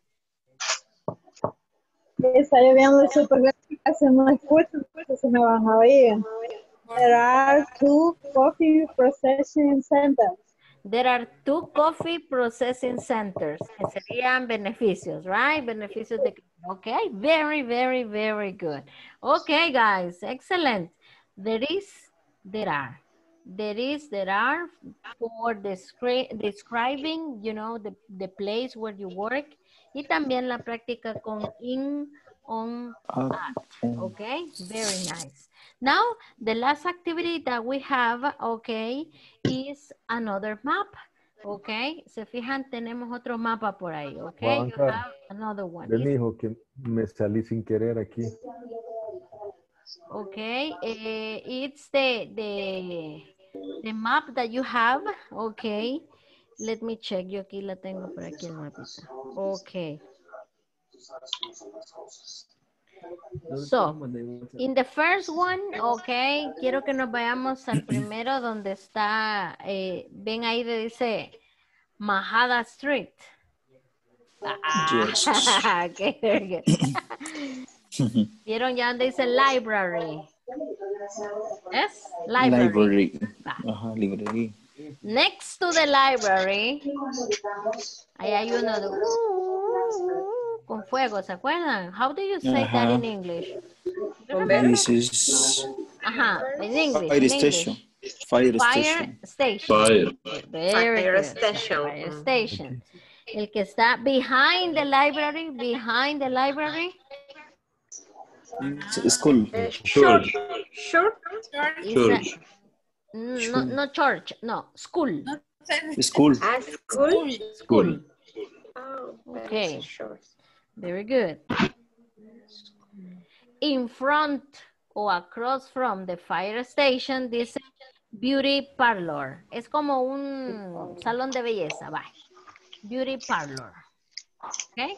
Está lloviendo súper casi no escucho, se me van a oír. There are 2 coffee processing centers. There are 2 coffee processing centers. Que serían beneficios, right? Beneficios de... Okay, very, very, very good. Okay, guys, excellent. There are. There are for describing, you know, the place where you work. Y también la práctica con in, on, at. Okay, very nice. Now, the last activity that we have, okay, is another map. Okay, se fijan, tenemos otro mapa por ahí. Okay, you have another one. Me dijo que me salí sin querer aquí. Okay, it's the map that you have. Okay, let me check. Yo aquí la tengo por aquí el mapita. Okay. So, in the first one, okay, quiero que nos vayamos al primero donde está, ven ahí dice Mahada Street. Yes. Okay, very good. ¿Vieron ya donde dice library? ¿Es? Library. Ajá, library. Next to the library, ahí hay uno de... con fuego, ¿se acuerdan? How do you say that in English? This is in English. Fire station. Fire station. Fire station. Fire station. El que está behind the library. School. Church. No church, no, school. School. School. Oh, okay. Very good. In front or across from the fire station, dice beauty parlor. Es como un salón de belleza, va. Beauty parlor. Okay.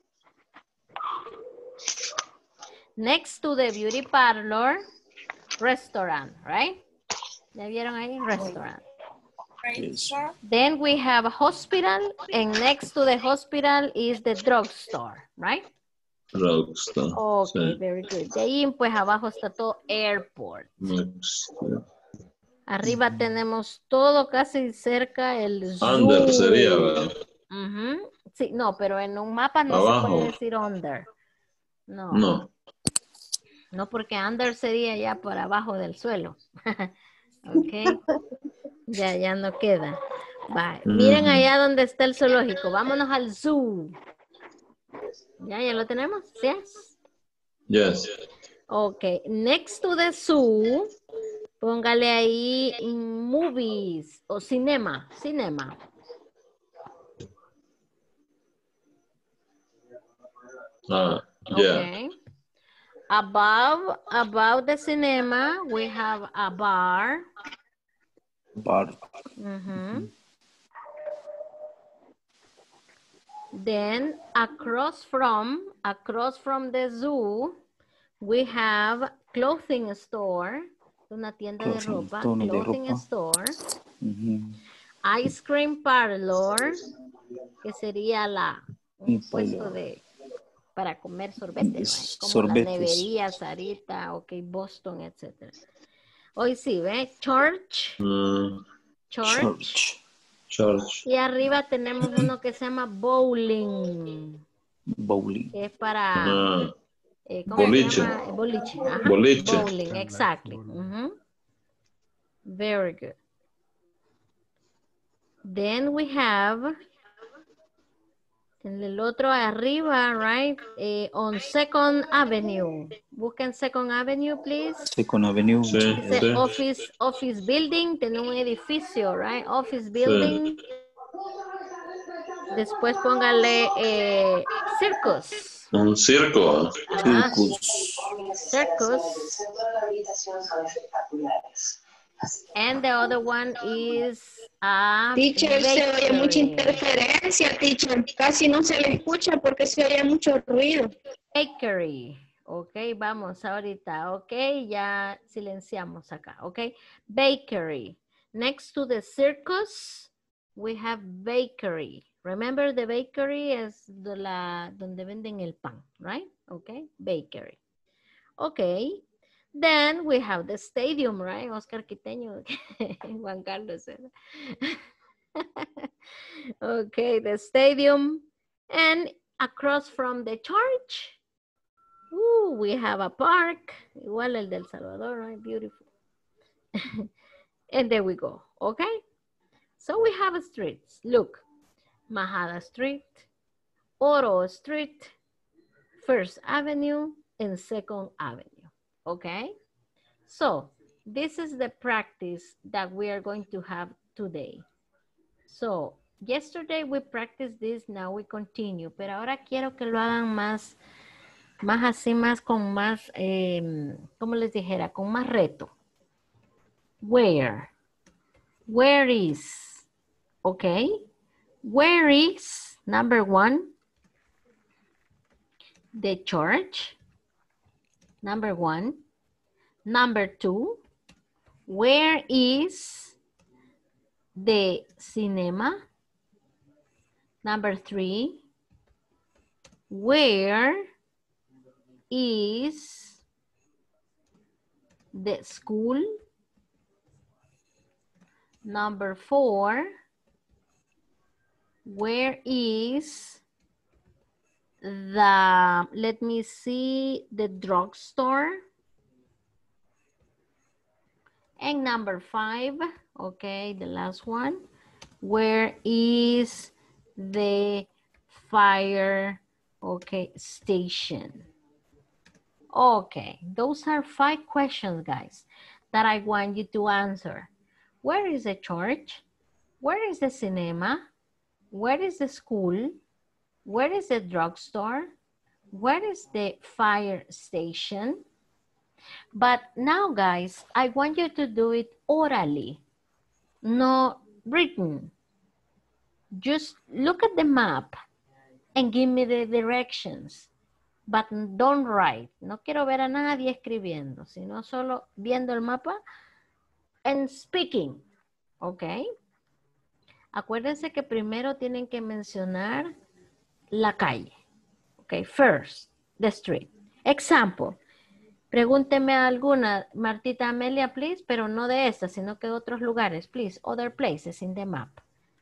Next to the beauty parlor, restaurant, right? ¿Ya vieron ahí? Restaurant. Yes. Then we have a hospital, and next to the hospital is the drugstore, right? Drugstore. Okay, sí. very good. De ahí, pues, abajo está todo airport. Next. Arriba tenemos todo casi cerca el zoo. Under sería, ¿verdad? Sí, no, pero en un mapa no abajo. se puede decir under. No. No. No, porque under sería ya por abajo del suelo. Ok. Ya no queda. Bye. Miren allá donde está el zoológico. Vámonos al zoo. ¿Ya lo tenemos? Yes. Yes. Ok. Next to the zoo, póngale ahí movies o cinema. Cinema. Yeah. Okay. Above the cinema, we have a bar. Bar. Then across from the zoo, we have clothing store, una tienda de ropa, clothing store, ice cream parlor, que sería un puesto para comer sorbetes, ¿no? Como la nevería, Sarita, okay, Boston, etc. Hoy sí, ¿ve? Church. Church. Y arriba tenemos uno que se llama bowling. Bowling. Que es para... boliche. Se llama? Boliche. Ajá. Boliche. Bowling, exactly. Very good. Then we have... En el otro arriba, right? On 2nd Avenue. Busquen 2nd Avenue, please. 2nd Avenue. Sí, Dice office building. Tiene un edificio, right? Office building. Sí. Después póngale circus. Un circo. Circus. And the other one is teacher, se oye mucha interferencia, teacher. Casi no se le escucha porque se oye mucho ruido. Bakery. Ok, vamos ahorita. Ok, ya silenciamos acá. Ok, bakery. Next to the circus, we have bakery. Remember the bakery es donde venden el pan, right? Ok, bakery. Ok. Then we have the stadium, right? Oscar Quiteño, Juan Carlos. Okay, the stadium. And across from the church, we have a park. Igual el del Salvador, right? Beautiful. And there we go, okay? So we have streets. Look, Majada Street, Oro Street, First Avenue, and Second Avenue, okay? So this is the practice that we are going to have today. So yesterday we practiced this, now we continue, pero ahora quiero que lo hagan más así, más con más, ¿cómo les dijera? Con más reto. Where is, okay? Where is, number 1, the church, number 1. Number 2, where is the cinema? Number 3, where is the school? Number 4, where is the, let me see, the drugstore? And number 5, okay, the last one, where is the fire, okay, station? Okay, those are 5 questions, guys, that I want you to answer. Where is the church? Where is the cinema? Where is the school? Where is the drugstore? Where is the fire station? But now, guys, I want you to do it orally, no written. Just look at the map and give me the directions, but don't write. No quiero ver a nadie escribiendo, sino solo viendo el mapa and speaking, ¿ok? Acuérdense que primero tienen que mencionar la calle, ¿ok? First, the street. Example. Pregúnteme alguna, Martita Amelia, please, pero no de esta, sino que de otros lugares, please. Other places in the map.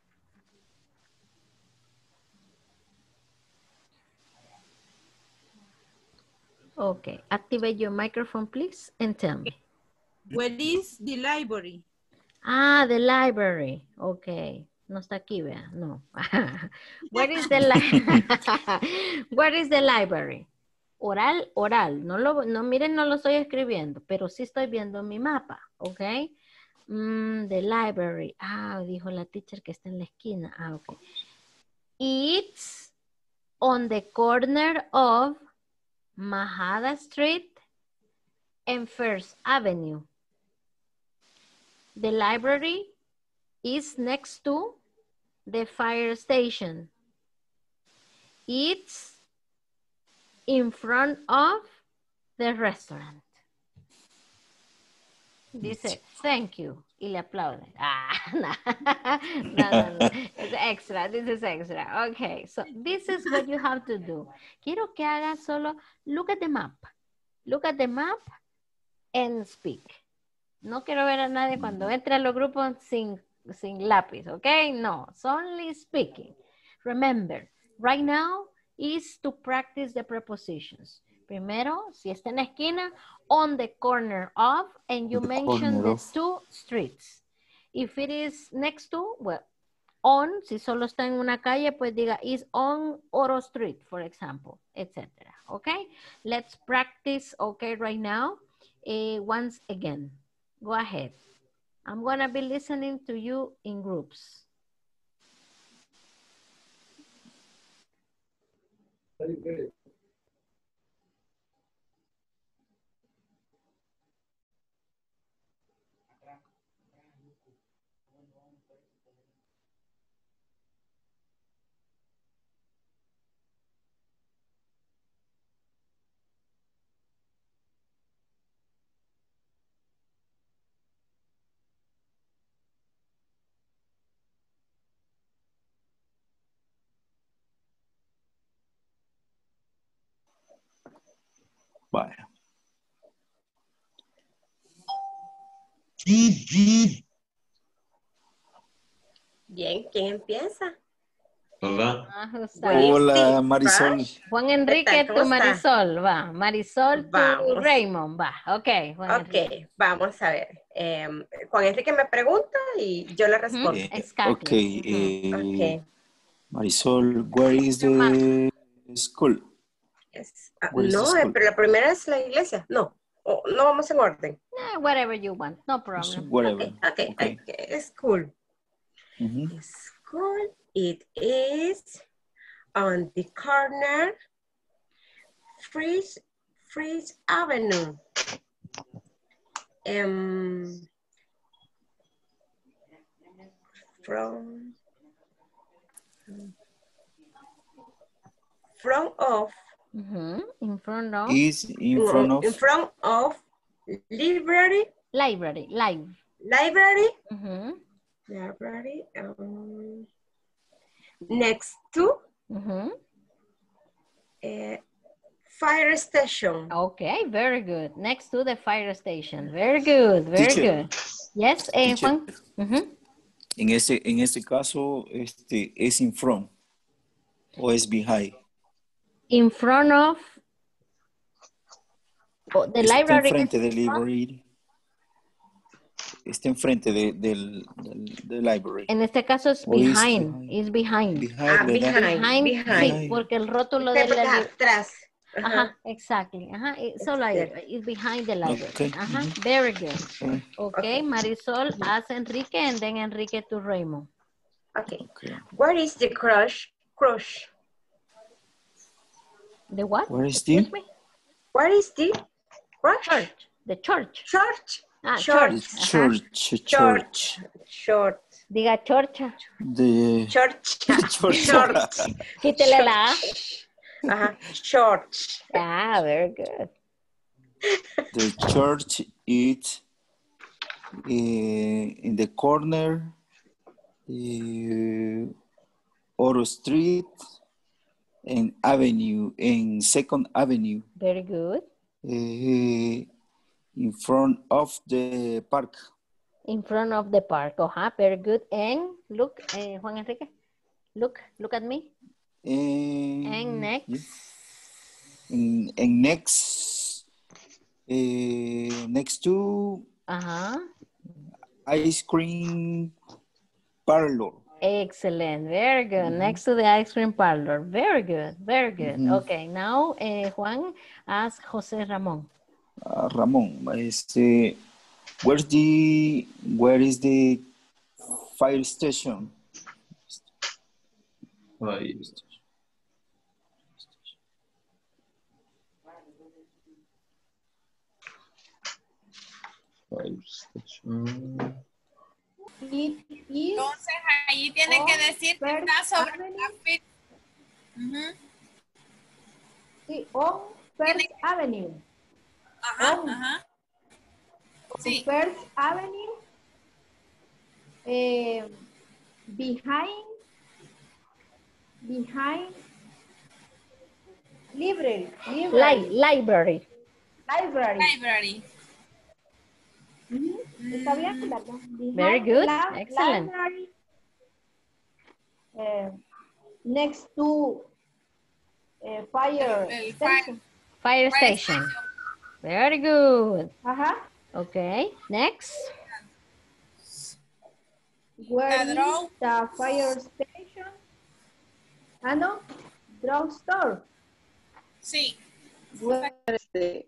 Okay, activate your microphone, please, and tell me. Where is the library? Ah, the library. Okay. No está aquí, vea. No. Where is the Where is the library? Oral, oral. No, miren, no lo estoy escribiendo, pero sí estoy viendo mi mapa, ¿ok? The library. Ah, dijo la teacher que está en la esquina. Ah, ok. It's on the corner of Majada Street and First Avenue. The library is next to the fire station. It's in front of the restaurant. Dice, thank you. Y le aplaude. Ah, no. No. It's extra. This is extra. Okay, so this is what you have to do. Quiero que hagas solo, look at the map. Look at the map and speak. No quiero ver a nadie cuando entre a los grupos sin lápiz, okay? No, it's only speaking. Remember, right now is to practice the prepositions. Primero, si está en la esquina, on the corner of, and you mention the 2 streets. If it is next to, well, on, si solo está en una calle, pues diga, is on Oro Street, for example, etc. Okay? Let's practice, okay, right now. Once again, go ahead. I'm going to be listening to you in groups. Vaya. Bien, ¿quién empieza? Hola. Hola, Marisol. Juan Enrique, tu Marisol, va. Marisol, tu Raymond, va. Ok, Juan Enrique. Vamos a ver. Juan Enrique me pregunta y yo le respondo. Okay. Marisol, where is the school? Yes. Pero la primera es la iglesia. No vamos en orden. Whatever you want, no problem. Whatever. Okay. School. School, it is on the corner, Freeze Avenue. In front of library. Next to fire station. Okay, very good. Next to the fire station. Very good, very good. Yes, Juan. En este caso, ¿es in front o es behind? In front of the library. Enfrente del library. Está enfrente del library. En este caso es behind. Es behind. Behind. Sí, porque el rótulo de la atrás. Ajá, exactly. Ajá, solo ahí. It's behind the library. Okay. Ajá, very good. Okay, Marisol, ask Enrique, and then Enrique to Raymond. Okay. Where is the crush? The what? Where is the? Where is the crush? Church. The church. Church. Church. Diga chorcha. The church. Quítele la A. Church. Ah, very good. The church is in the corner, Oro Street and Avenue, in 2nd Avenue. Very good. In front of the park. In front of the park. Very good. And look, Juan Enrique, look at me. And next. And next to ice cream parlor. Excellent. Very good. Next to the ice cream parlor. Very good. Very good. Okay. Now, Juan, ask Jose Ramon. Ramon, where is the fire station? Fire station. Entonces ahí tienen que decir que está sobre la fecha. Sí, on First Avenue. Sí. First Avenue. Behind library. Está bien, ¿verdad? Very good. Excellent. Library, next to fire station. Fire station. Very good. Okay, next. Where is the fire station? No, drugstore. Sí. Where is the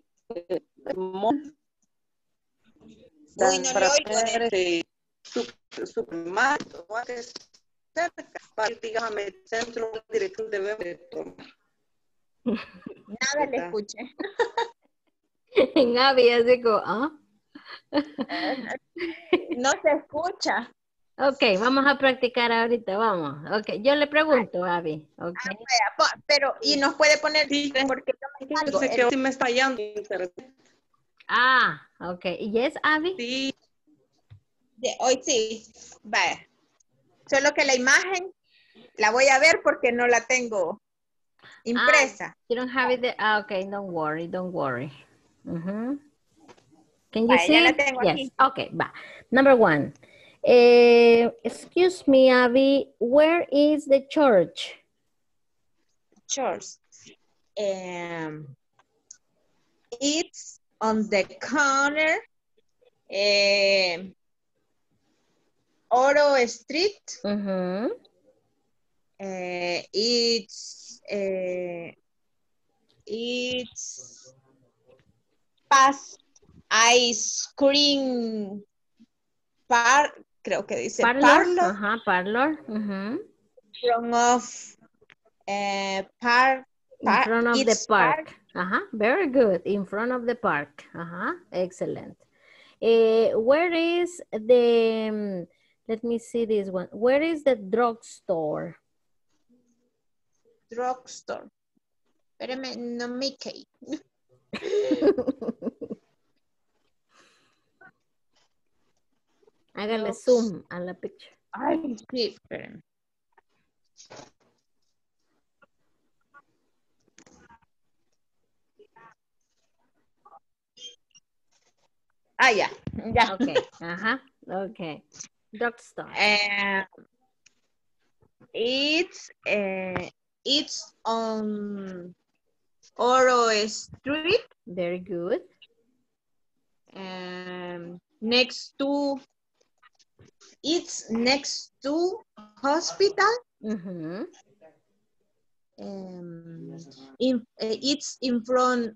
Uy, no le oigo. Supermercado, cerca, para dígame, centro, dirección debemos de tomar. Nada le escuché. En Abby, así como, No se escucha. Ok, vamos a practicar ahorita, vamos. Ok, yo le pregunto, Abby. Okay. Pero, y nos puede poner, porque yo sé que hoy me está fallando. Ok. ¿Yes, Abby? Sí. Hoy sí. Vaya. Solo que la imagen la voy a ver porque no la tengo impresa. You don't have it there? Okay, don't worry. Can you see? Ya la tengo yes. aquí. Okay, va. Number 1. Excuse me, Abby, where is the church? Church. It's on the corner. Oro Street. It's past ice cream creo que dice parlor. Ajá, parlor. Front of park. In front of the park. Ajá, very good. In front of the park. Ajá, excellent. Where is the, let me see this one. Where is the drugstore? Drugstore. Espérame, no me caí. Hágale zoom a la picture. Ay, sí, espérame. Ah, ya. Ok, ajá, ok. Drugstore. It's on Oro Street. Very good. It's next to hospital. It's in front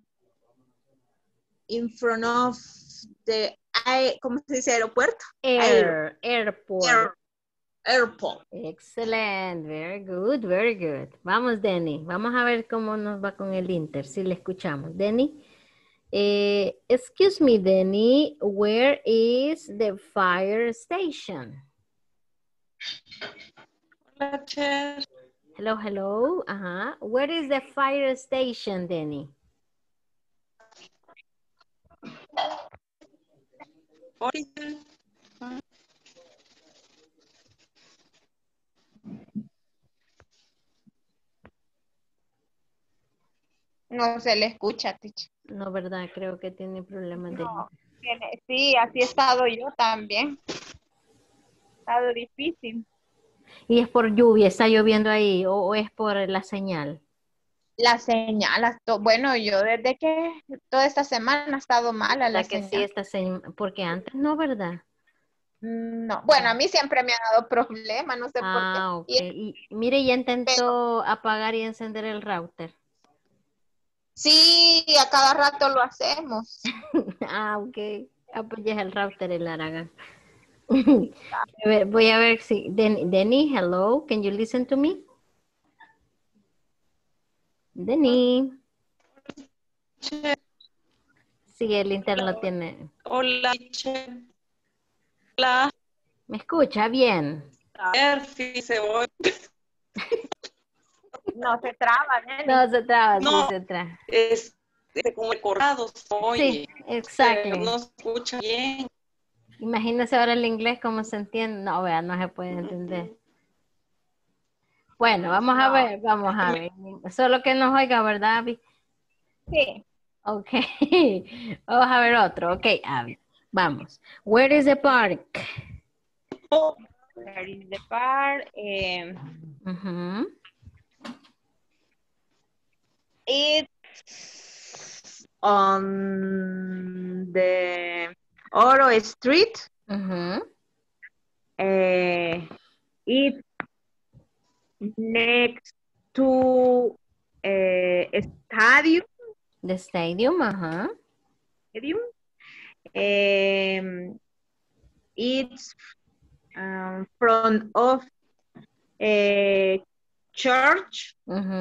of the, ¿cómo se dice? Aeropuerto. Airport. Airport. Excellent, very good, very good. Vamos, Denny, vamos a ver cómo nos va con el Inter, si le escuchamos. Denny, excuse me, Denny, where is the fire station? Hello, hello. Where is the fire station, Denny? No se le escucha, teacher. No, ¿verdad? Creo que tiene problemas de... Sí, así he estado yo también. Ha estado difícil. ¿Y es por lluvia? ¿Está lloviendo ahí? ¿O es por la señal? La señal, bueno, yo desde que toda esta semana ha estado mala la señal. Sí, porque antes no, ¿verdad? No, bueno, a mí siempre me ha dado problema, no sé por qué. Okay. Y mire, ya intentó apagar y encender el router. Sí, a cada rato lo hacemos. Ok. Pues ya es el router el Aragán. Voy a ver si... Denny, hello, can you listen to me? Denny. Sí, el internet tiene... Hola. Hola. ¿Me escucha bien? A ver si se oye. No se traba, ¿eh? No se traba, no, sí se traba. Es como recordado, oye. Sí, exacto. No se escucha bien. Imagínese ahora el inglés cómo se entiende. No, vea, no se puede entender. Bueno, vamos a ver. Solo que nos oiga, ¿verdad, Abby? Sí. Ok. Vamos a ver otro. Ok, Abby. Vamos. Where is the park? Where is the park? It's on the Oro Street. It's next to stadium. The stadium, Stadium. It's front of a church.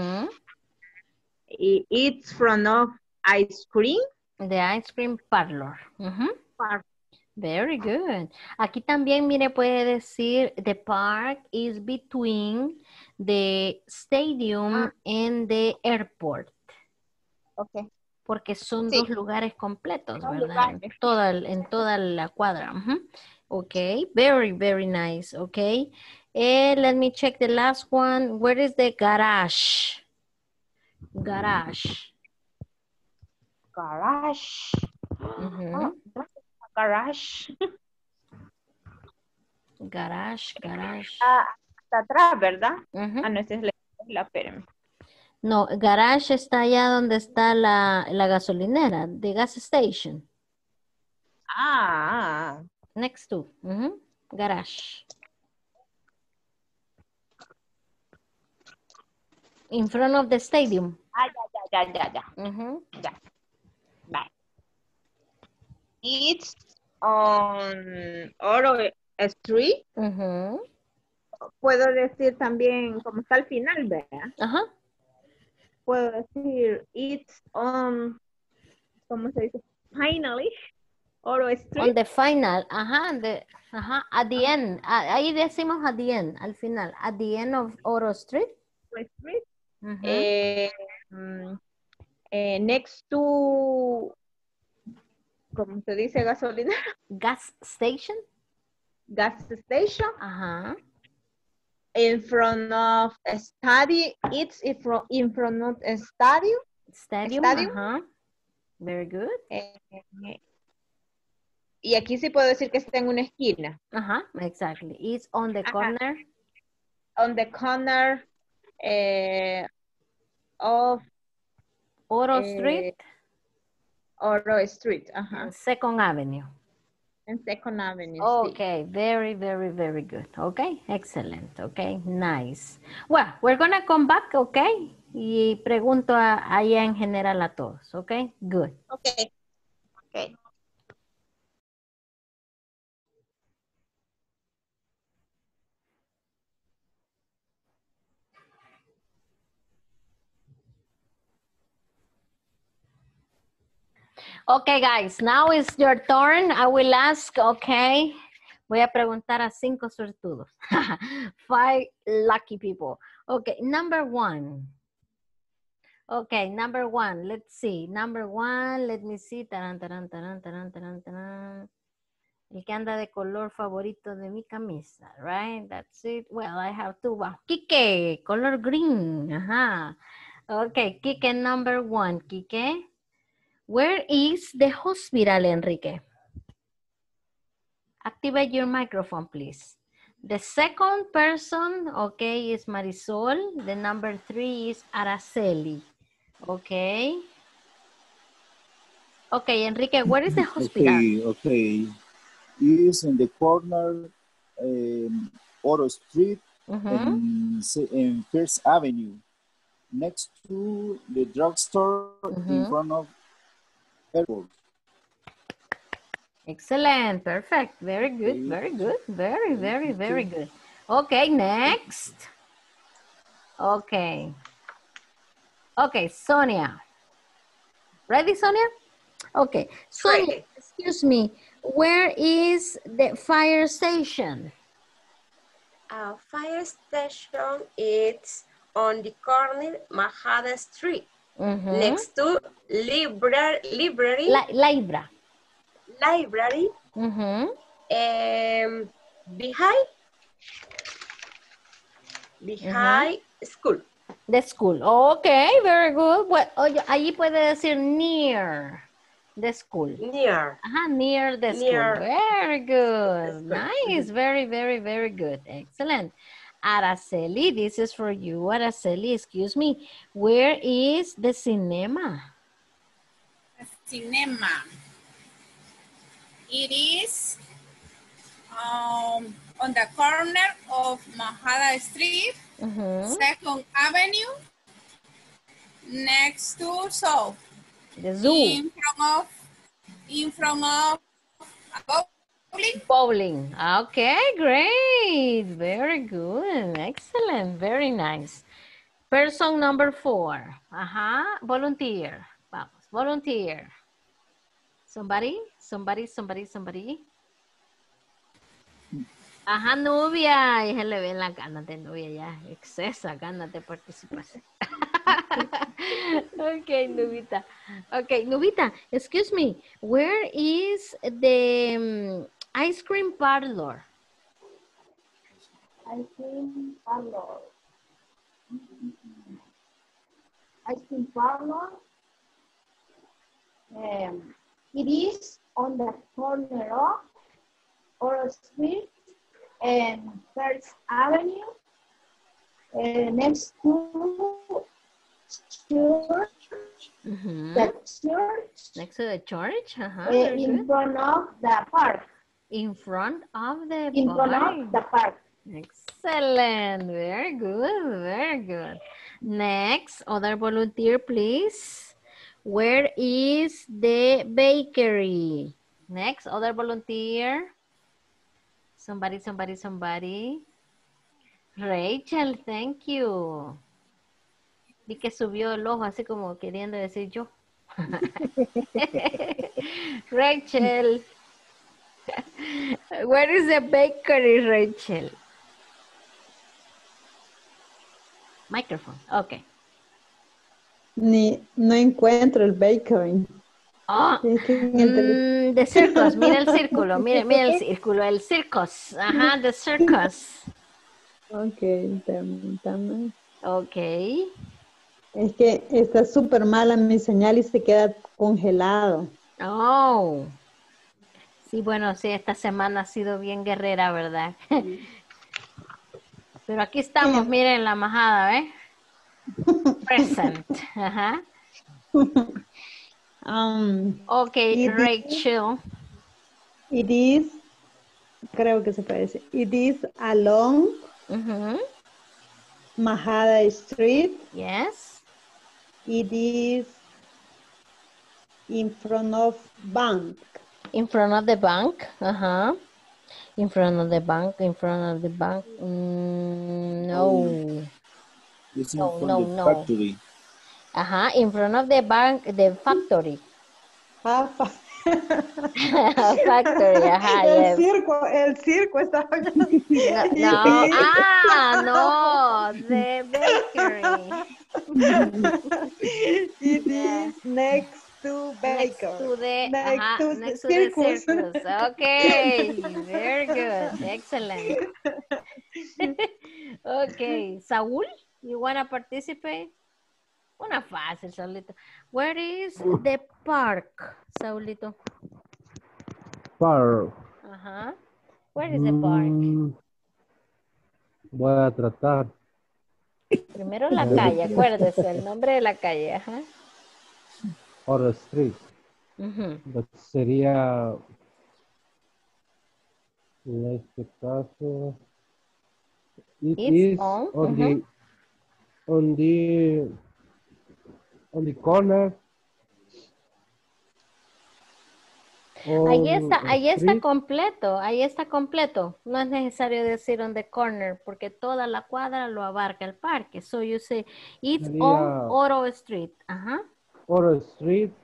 It's front of ice cream. The ice cream parlor. Very good. Aquí también, mire, puede decir the park is between the stadium and the airport. Okay. Porque son dos lugares completos, ¿verdad? En toda la cuadra. Okay, very, very nice. Okay. Let me check the last one. Where is the garage? Garage. Garage. Garage. Garage, garage. Hasta atrás, ¿verdad? No, esa es la espérenme. No, garage está allá donde está la gasolinera, the gas station. Next to. Garage. In front of the stadium. Ya. Bye. It's on Oro Street. Puedo decir también, como está al final, ¿verdad? Puedo decir, it's on, ¿cómo se dice? Finally, Oro Street. On the final, at the end. Ahí decimos at the end, al final. At the end of Oro Street. Next to, ¿cómo se dice gasolina? Gas station. Gas station. In front of a stadium. It's in front of a stadium. Stadium. Very good. Y aquí sí puedo decir que está en una esquina. Exactly. It's on the corner. On the corner of Oro Street. Oro Street. Second Avenue. En Second Avenue. Okay, very, very, very good. Okay, excellent. Okay, nice. Well, we're gonna come back, okay? Y pregunto allá en general a todos, okay? Good. Okay. Okay, guys, now it's your turn. I will ask, okay. Voy a preguntar a 5 suertudos. 5 lucky people. Okay, number 1. Okay, number 1. Let's see. Number 1, let me see. Taran. El que anda de color favorito de mi camisa, right? That's it. Well, I have 2. Wow. Kike, color green. Okay, Kike, number 1. Kike. Where is the hospital, Enrique? Activate your microphone, please. The second person, okay, is Marisol. The number 3 is Araceli. Okay. Okay, Enrique, where is the hospital? Okay. It is in the corner, Oro Street, in First Avenue, next to the drugstore in front of airport. Excellent, perfect, very good, very good, very, very, very good. Okay, next. Okay, Sonia. Ready, Sonia? Okay, Sonia, excuse me, where is the fire station? Fire station is on the corner Mahada Street. Next to library. Behind school. The school. Okay, very good. Well, allí puede decir near the school. Near. Near the school. Very good. Nice. Very, very, very good. Excellent. Araceli, this is for you. Araceli, excuse me. Where is the cinema? Cinema. It is on the corner of Mahada Street, Second Avenue, next to South. The zoo. In front of bowling. Okay, great. Very good. Excellent. Very nice. Person number 4. Volunteer. Vamos, volunteer. Somebody. Nubia. Y se le ven las ganas de Nubia ya. Excesa ganas de participación. Okay, Nubita. Okay, Nubita, excuse me. Where is the ice cream parlor? Ice cream parlor. Ice cream parlor. It is on the corner of Oro Street and First Avenue, next to church. The church. Next to the church. In front of the park. In front of the In park. front of the park. Excellent. Very good. Very good. Next, other volunteer, please. Where is the bakery? Next, other volunteer. Somebody. Rachel, thank you. Vi que subió el ojo así como queriendo decir yo. Rachel. Where is the bakery, Rachel? Microphone, okay. No encuentro el bakery. Oh, the circus, mira el círculo, mira el círculo, el circus. Ajá, the circus. Ok, permítame. Ok. Es que está súper mala mi señal y se queda congelado. Oh. Sí, bueno, sí, esta semana ha sido bien guerrera, ¿verdad? Pero aquí estamos, miren la majada, ¿eh? Present. Ajá. Ok, Rachel. It is, creo que se puede decir, it is along Majada Street. Yes. It is in front of bank. In front of the bank. In front of the bank. No. It's in front of the factory. In front of the bank, the factory. Factory, el circo está aquí. No, the bakery. It is next to bakery. Next to the circus. Okay, very good, excellent. Okay, Saúl, you wanna participate? Una fácil, Saulito. Where is the park, Saulito? Park. Where is the park? Voy a tratar. Primero la calle, acuérdese, el nombre de la calle. Or street. Sería, en este caso, it is on the corner. Ahí está completo, No es necesario decir on the corner porque toda la cuadra lo abarca el parque. So you say it's on Oro Street. Oro Street.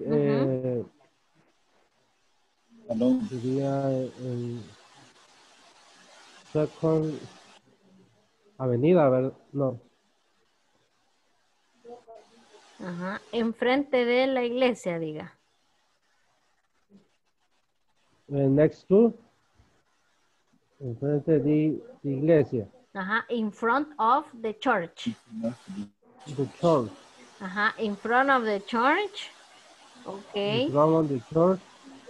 Sería en Second Avenida, ¿verdad? No. Enfrente de la iglesia, diga. Next to. Enfrente de la iglesia. In front of the church. The church. In front of the church. Okay. In front of the church.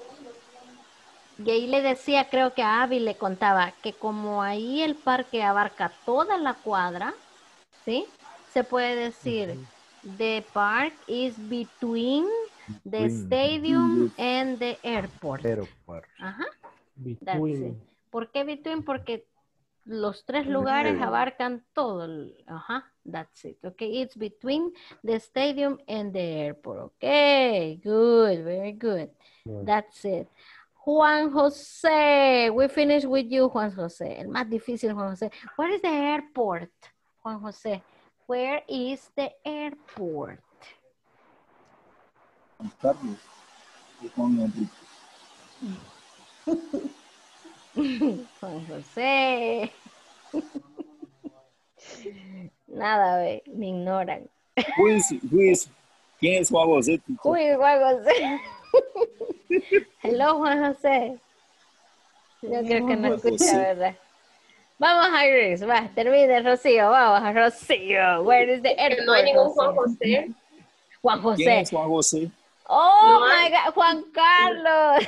Y ahí le decía, creo que a Abby le contaba, que como ahí el parque abarca toda la cuadra, ¿sí? Se puede decir, the park is between the stadium and the airport. Between. ¿Por qué between? Porque los tres lugares abarcan todo. That's it. Okay, it's between the stadium and the airport. Okay, good, very good. That's it. Juan José, we finished with you, Juan José. El más difícil, Juan José. Where is the airport, Juan José? Where is the airport? Juan José. Nada, ve, me ignoran. ¿Quién es Juan José? Juan José. Hello, Juan José. Yo creo que no escucha, ¿verdad? Vamos, Iris, va, termine, Rocío, vamos, Rocío. Where is the airport? No hay ningún Juan José. Juan José. ¿Quién es Juan José? Oh No my hay. God, Juan Carlos.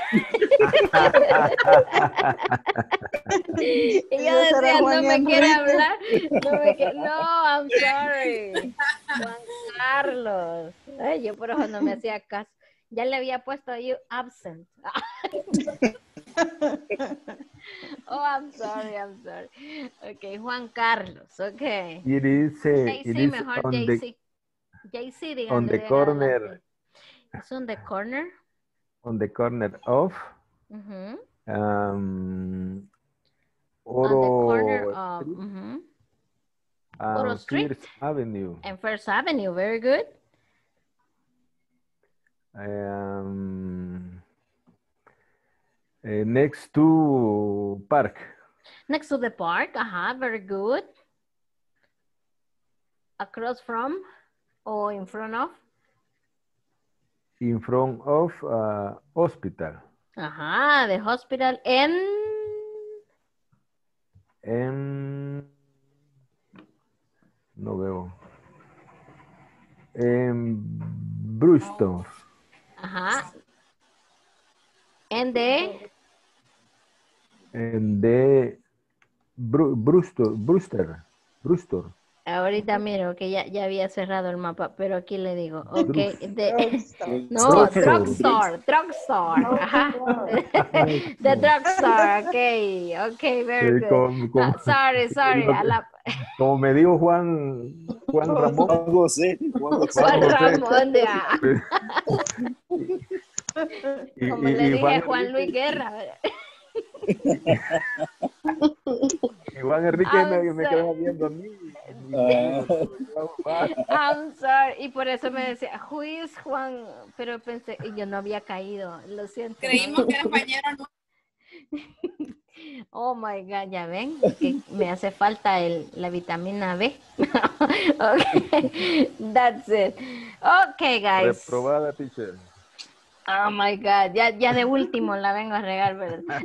Y yo Ese era decía, Juan no me quiere Enrique. hablar. No, I'm sorry. Juan Carlos. Ay, yo por eso no me hacía caso. Ya le había puesto ahí absent. Oh, I'm sorry. Okay, Juan Carlos, okay. It is JC, mejor on JC. JC, on díganme the de corner adelante. Es on the corner. of Mhm. On the corner Oro of Street Oro and Street First Avenue. and First Avenue. Very good. Next to park. Next to the park. Very good. Across from or in front of. In front of hospital. The hospital en no veo. En Brewster. En de Brewster. ahorita miro que ya había cerrado el mapa, pero aquí le digo, ok, drugstore. Ajá. The drugstore, ok, very good. Sorry. Como me dijo Juan Ramón. Juan Ramón de como le dije Juan Luis Guerra. Y Juan Enrique me quedaba viendo a mí. I'm sorry. Y por eso me decía, who is Juan? Pero pensé, y yo no había caído, lo siento. Creímos que era compañero. Oh my God, ya ven, que me hace falta la vitamina B. Okay, that's it. Okay, guys. Reprobada, teacher. Oh my God, ya de último la vengo a regar, ¿verdad?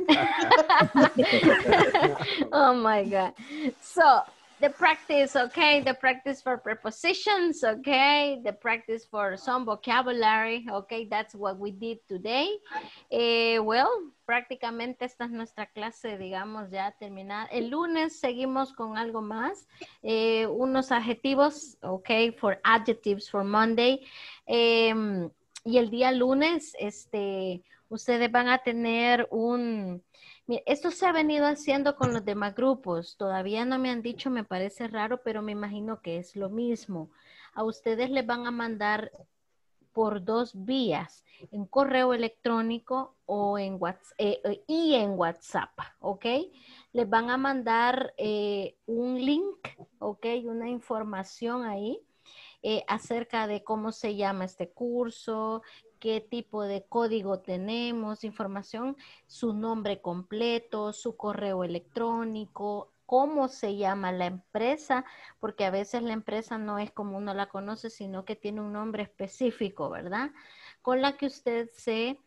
Oh my God. So, the practice, okay? The practice for prepositions, okay? The practice for some vocabulary, okay? That's what we did today. Well, prácticamente esta es nuestra clase, digamos, ya terminada. El lunes seguimos con algo más. Unos adjetivos, okay? For adjectives for Monday. Y el día lunes, ustedes van a tener esto se ha venido haciendo con los demás grupos. Todavía no me han dicho, me parece raro, pero me imagino que es lo mismo. A ustedes les van a mandar por 2 vías, en correo electrónico o en WhatsApp, ¿ok? Les van a mandar un link, ¿ok? Una información ahí. Acerca de cómo se llama este curso, qué tipo de código tenemos, información, su nombre completo, su correo electrónico, cómo se llama la empresa, porque a veces la empresa no es como uno la conoce, sino que tiene un nombre específico, ¿verdad? Con la que usted se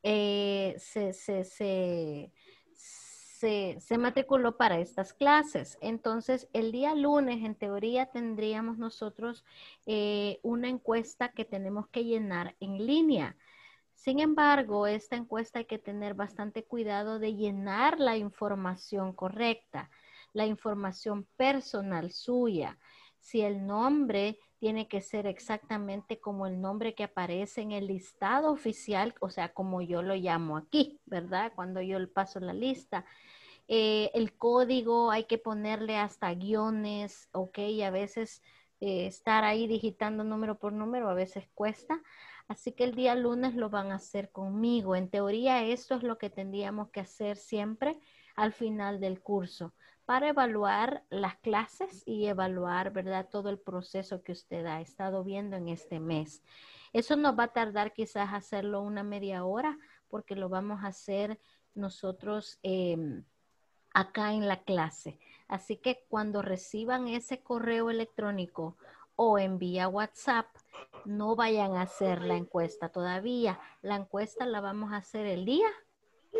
matriculó para estas clases. Entonces, el día lunes, en teoría, tendríamos nosotros una encuesta que tenemos que llenar en línea. Sin embargo, esta encuesta hay que tener bastante cuidado de llenar la información correcta, la información personal suya. Si el nombre tiene que ser exactamente como el nombre que aparece en el listado oficial, o sea, como yo lo llamo aquí, ¿verdad? Cuando yo le paso la lista. El código hay que ponerle hasta guiones, ok, a veces estar ahí digitando número por número a veces cuesta, así que el día lunes lo van a hacer conmigo. En teoría esto es lo que tendríamos que hacer siempre al final del curso para evaluar las clases y evaluar, ¿verdad?, todo el proceso que usted ha estado viendo en este mes. Eso nos va a tardar quizás hacerlo una media hora porque lo vamos a hacer nosotros acá en la clase. Así que cuando reciban ese correo electrónico o en vía WhatsApp, no vayan a hacer la encuesta todavía. La encuesta la vamos a hacer el día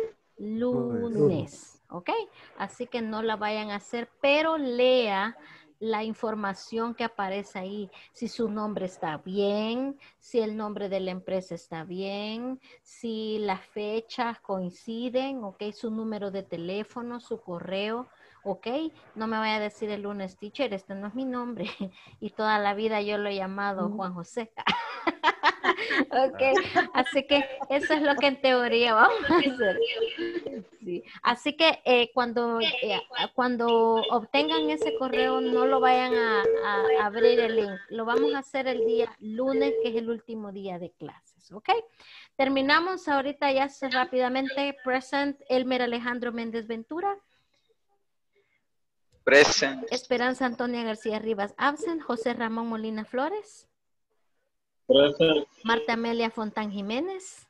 lunes, ¿ok? Así que no la vayan a hacer, pero lea la información que aparece ahí, si su nombre está bien, si el nombre de la empresa está bien, si las fechas coinciden, ok, su número de teléfono, su correo, ok, no me vaya a decir el lunes, teacher, este no es mi nombre y toda la vida yo lo he llamado Juan José. Ok, así que eso es lo que en teoría vamos a hacer. Sí. Así que cuando obtengan ese correo no lo vayan a abrir el link, lo vamos a hacer el día lunes, que es el último día de clases, ok. Terminamos ahorita ya rápidamente. Present, Elmer Alejandro Méndez Ventura. Present. Esperanza Antonia García Rivas, absent. José Ramón Molina Flores. Present. Marta Amelia Fontán Jiménez.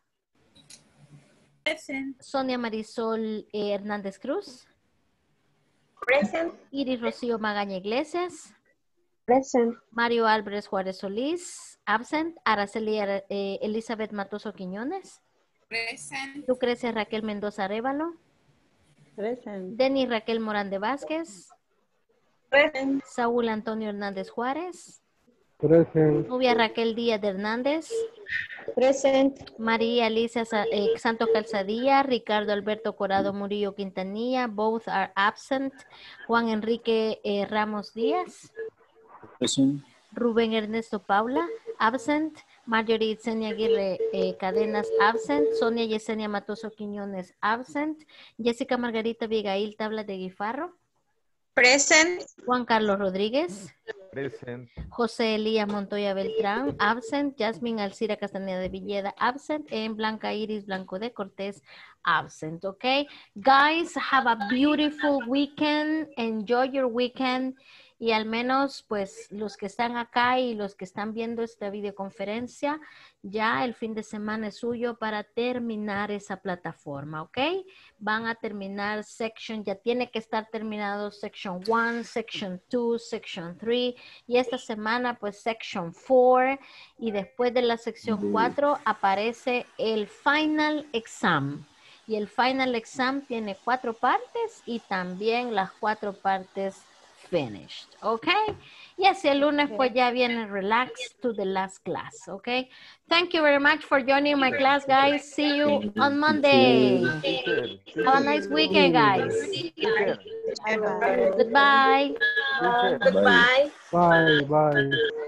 Present. Sonia Marisol Hernández Cruz. Present. Iris Rocío Magaña Iglesias. Present. Mario Álvarez Juárez Solís. Absent. Araceli Elizabeth Matoso Quiñones. Present. Lucrecia Raquel Mendoza Arévalo. Present. Denis Raquel Morán de Vázquez. Present. Saúl Antonio Hernández Juárez. Present. Nubia Raquel Díaz de Hernández. Present. María Alicia Santos Calzadilla. Ricardo Alberto Corado Murillo Quintanilla. Both are absent. Juan Enrique Ramos Díaz. Present. Rubén Ernesto Paula. Absent. Marjorie Itzenia Aguirre Cadenas. Absent. Sonia Yesenia Matoso Quiñones. Absent. Jessica Margarita Abigail Tabla de Guifarro. Present. Juan Carlos Rodríguez. Present. José Elías Montoya Beltrán, absent. Jasmine Alcira Castaneda de Villeda, absent. En Blanca Iris Blanco de Cortés, absent. Okay, guys, have a beautiful weekend. Enjoy your weekend. Y al menos, pues, los que están acá y los que están viendo esta videoconferencia, ya el fin de semana es suyo para terminar esa plataforma, ¿ok? Van a terminar section, ya tiene que estar terminado section 1, section 2, section 3, y esta semana, pues, section 4, y después de la sección 4 aparece el final exam. Y el final exam tiene 4 partes y también las 4 partes finished, okay? Y así el lunes pues ya viene relax to the last class, okay? Thank you very much for joining my class, guys. See you on Monday. Have a nice weekend, guys. Goodbye. Goodbye. Bye, bye.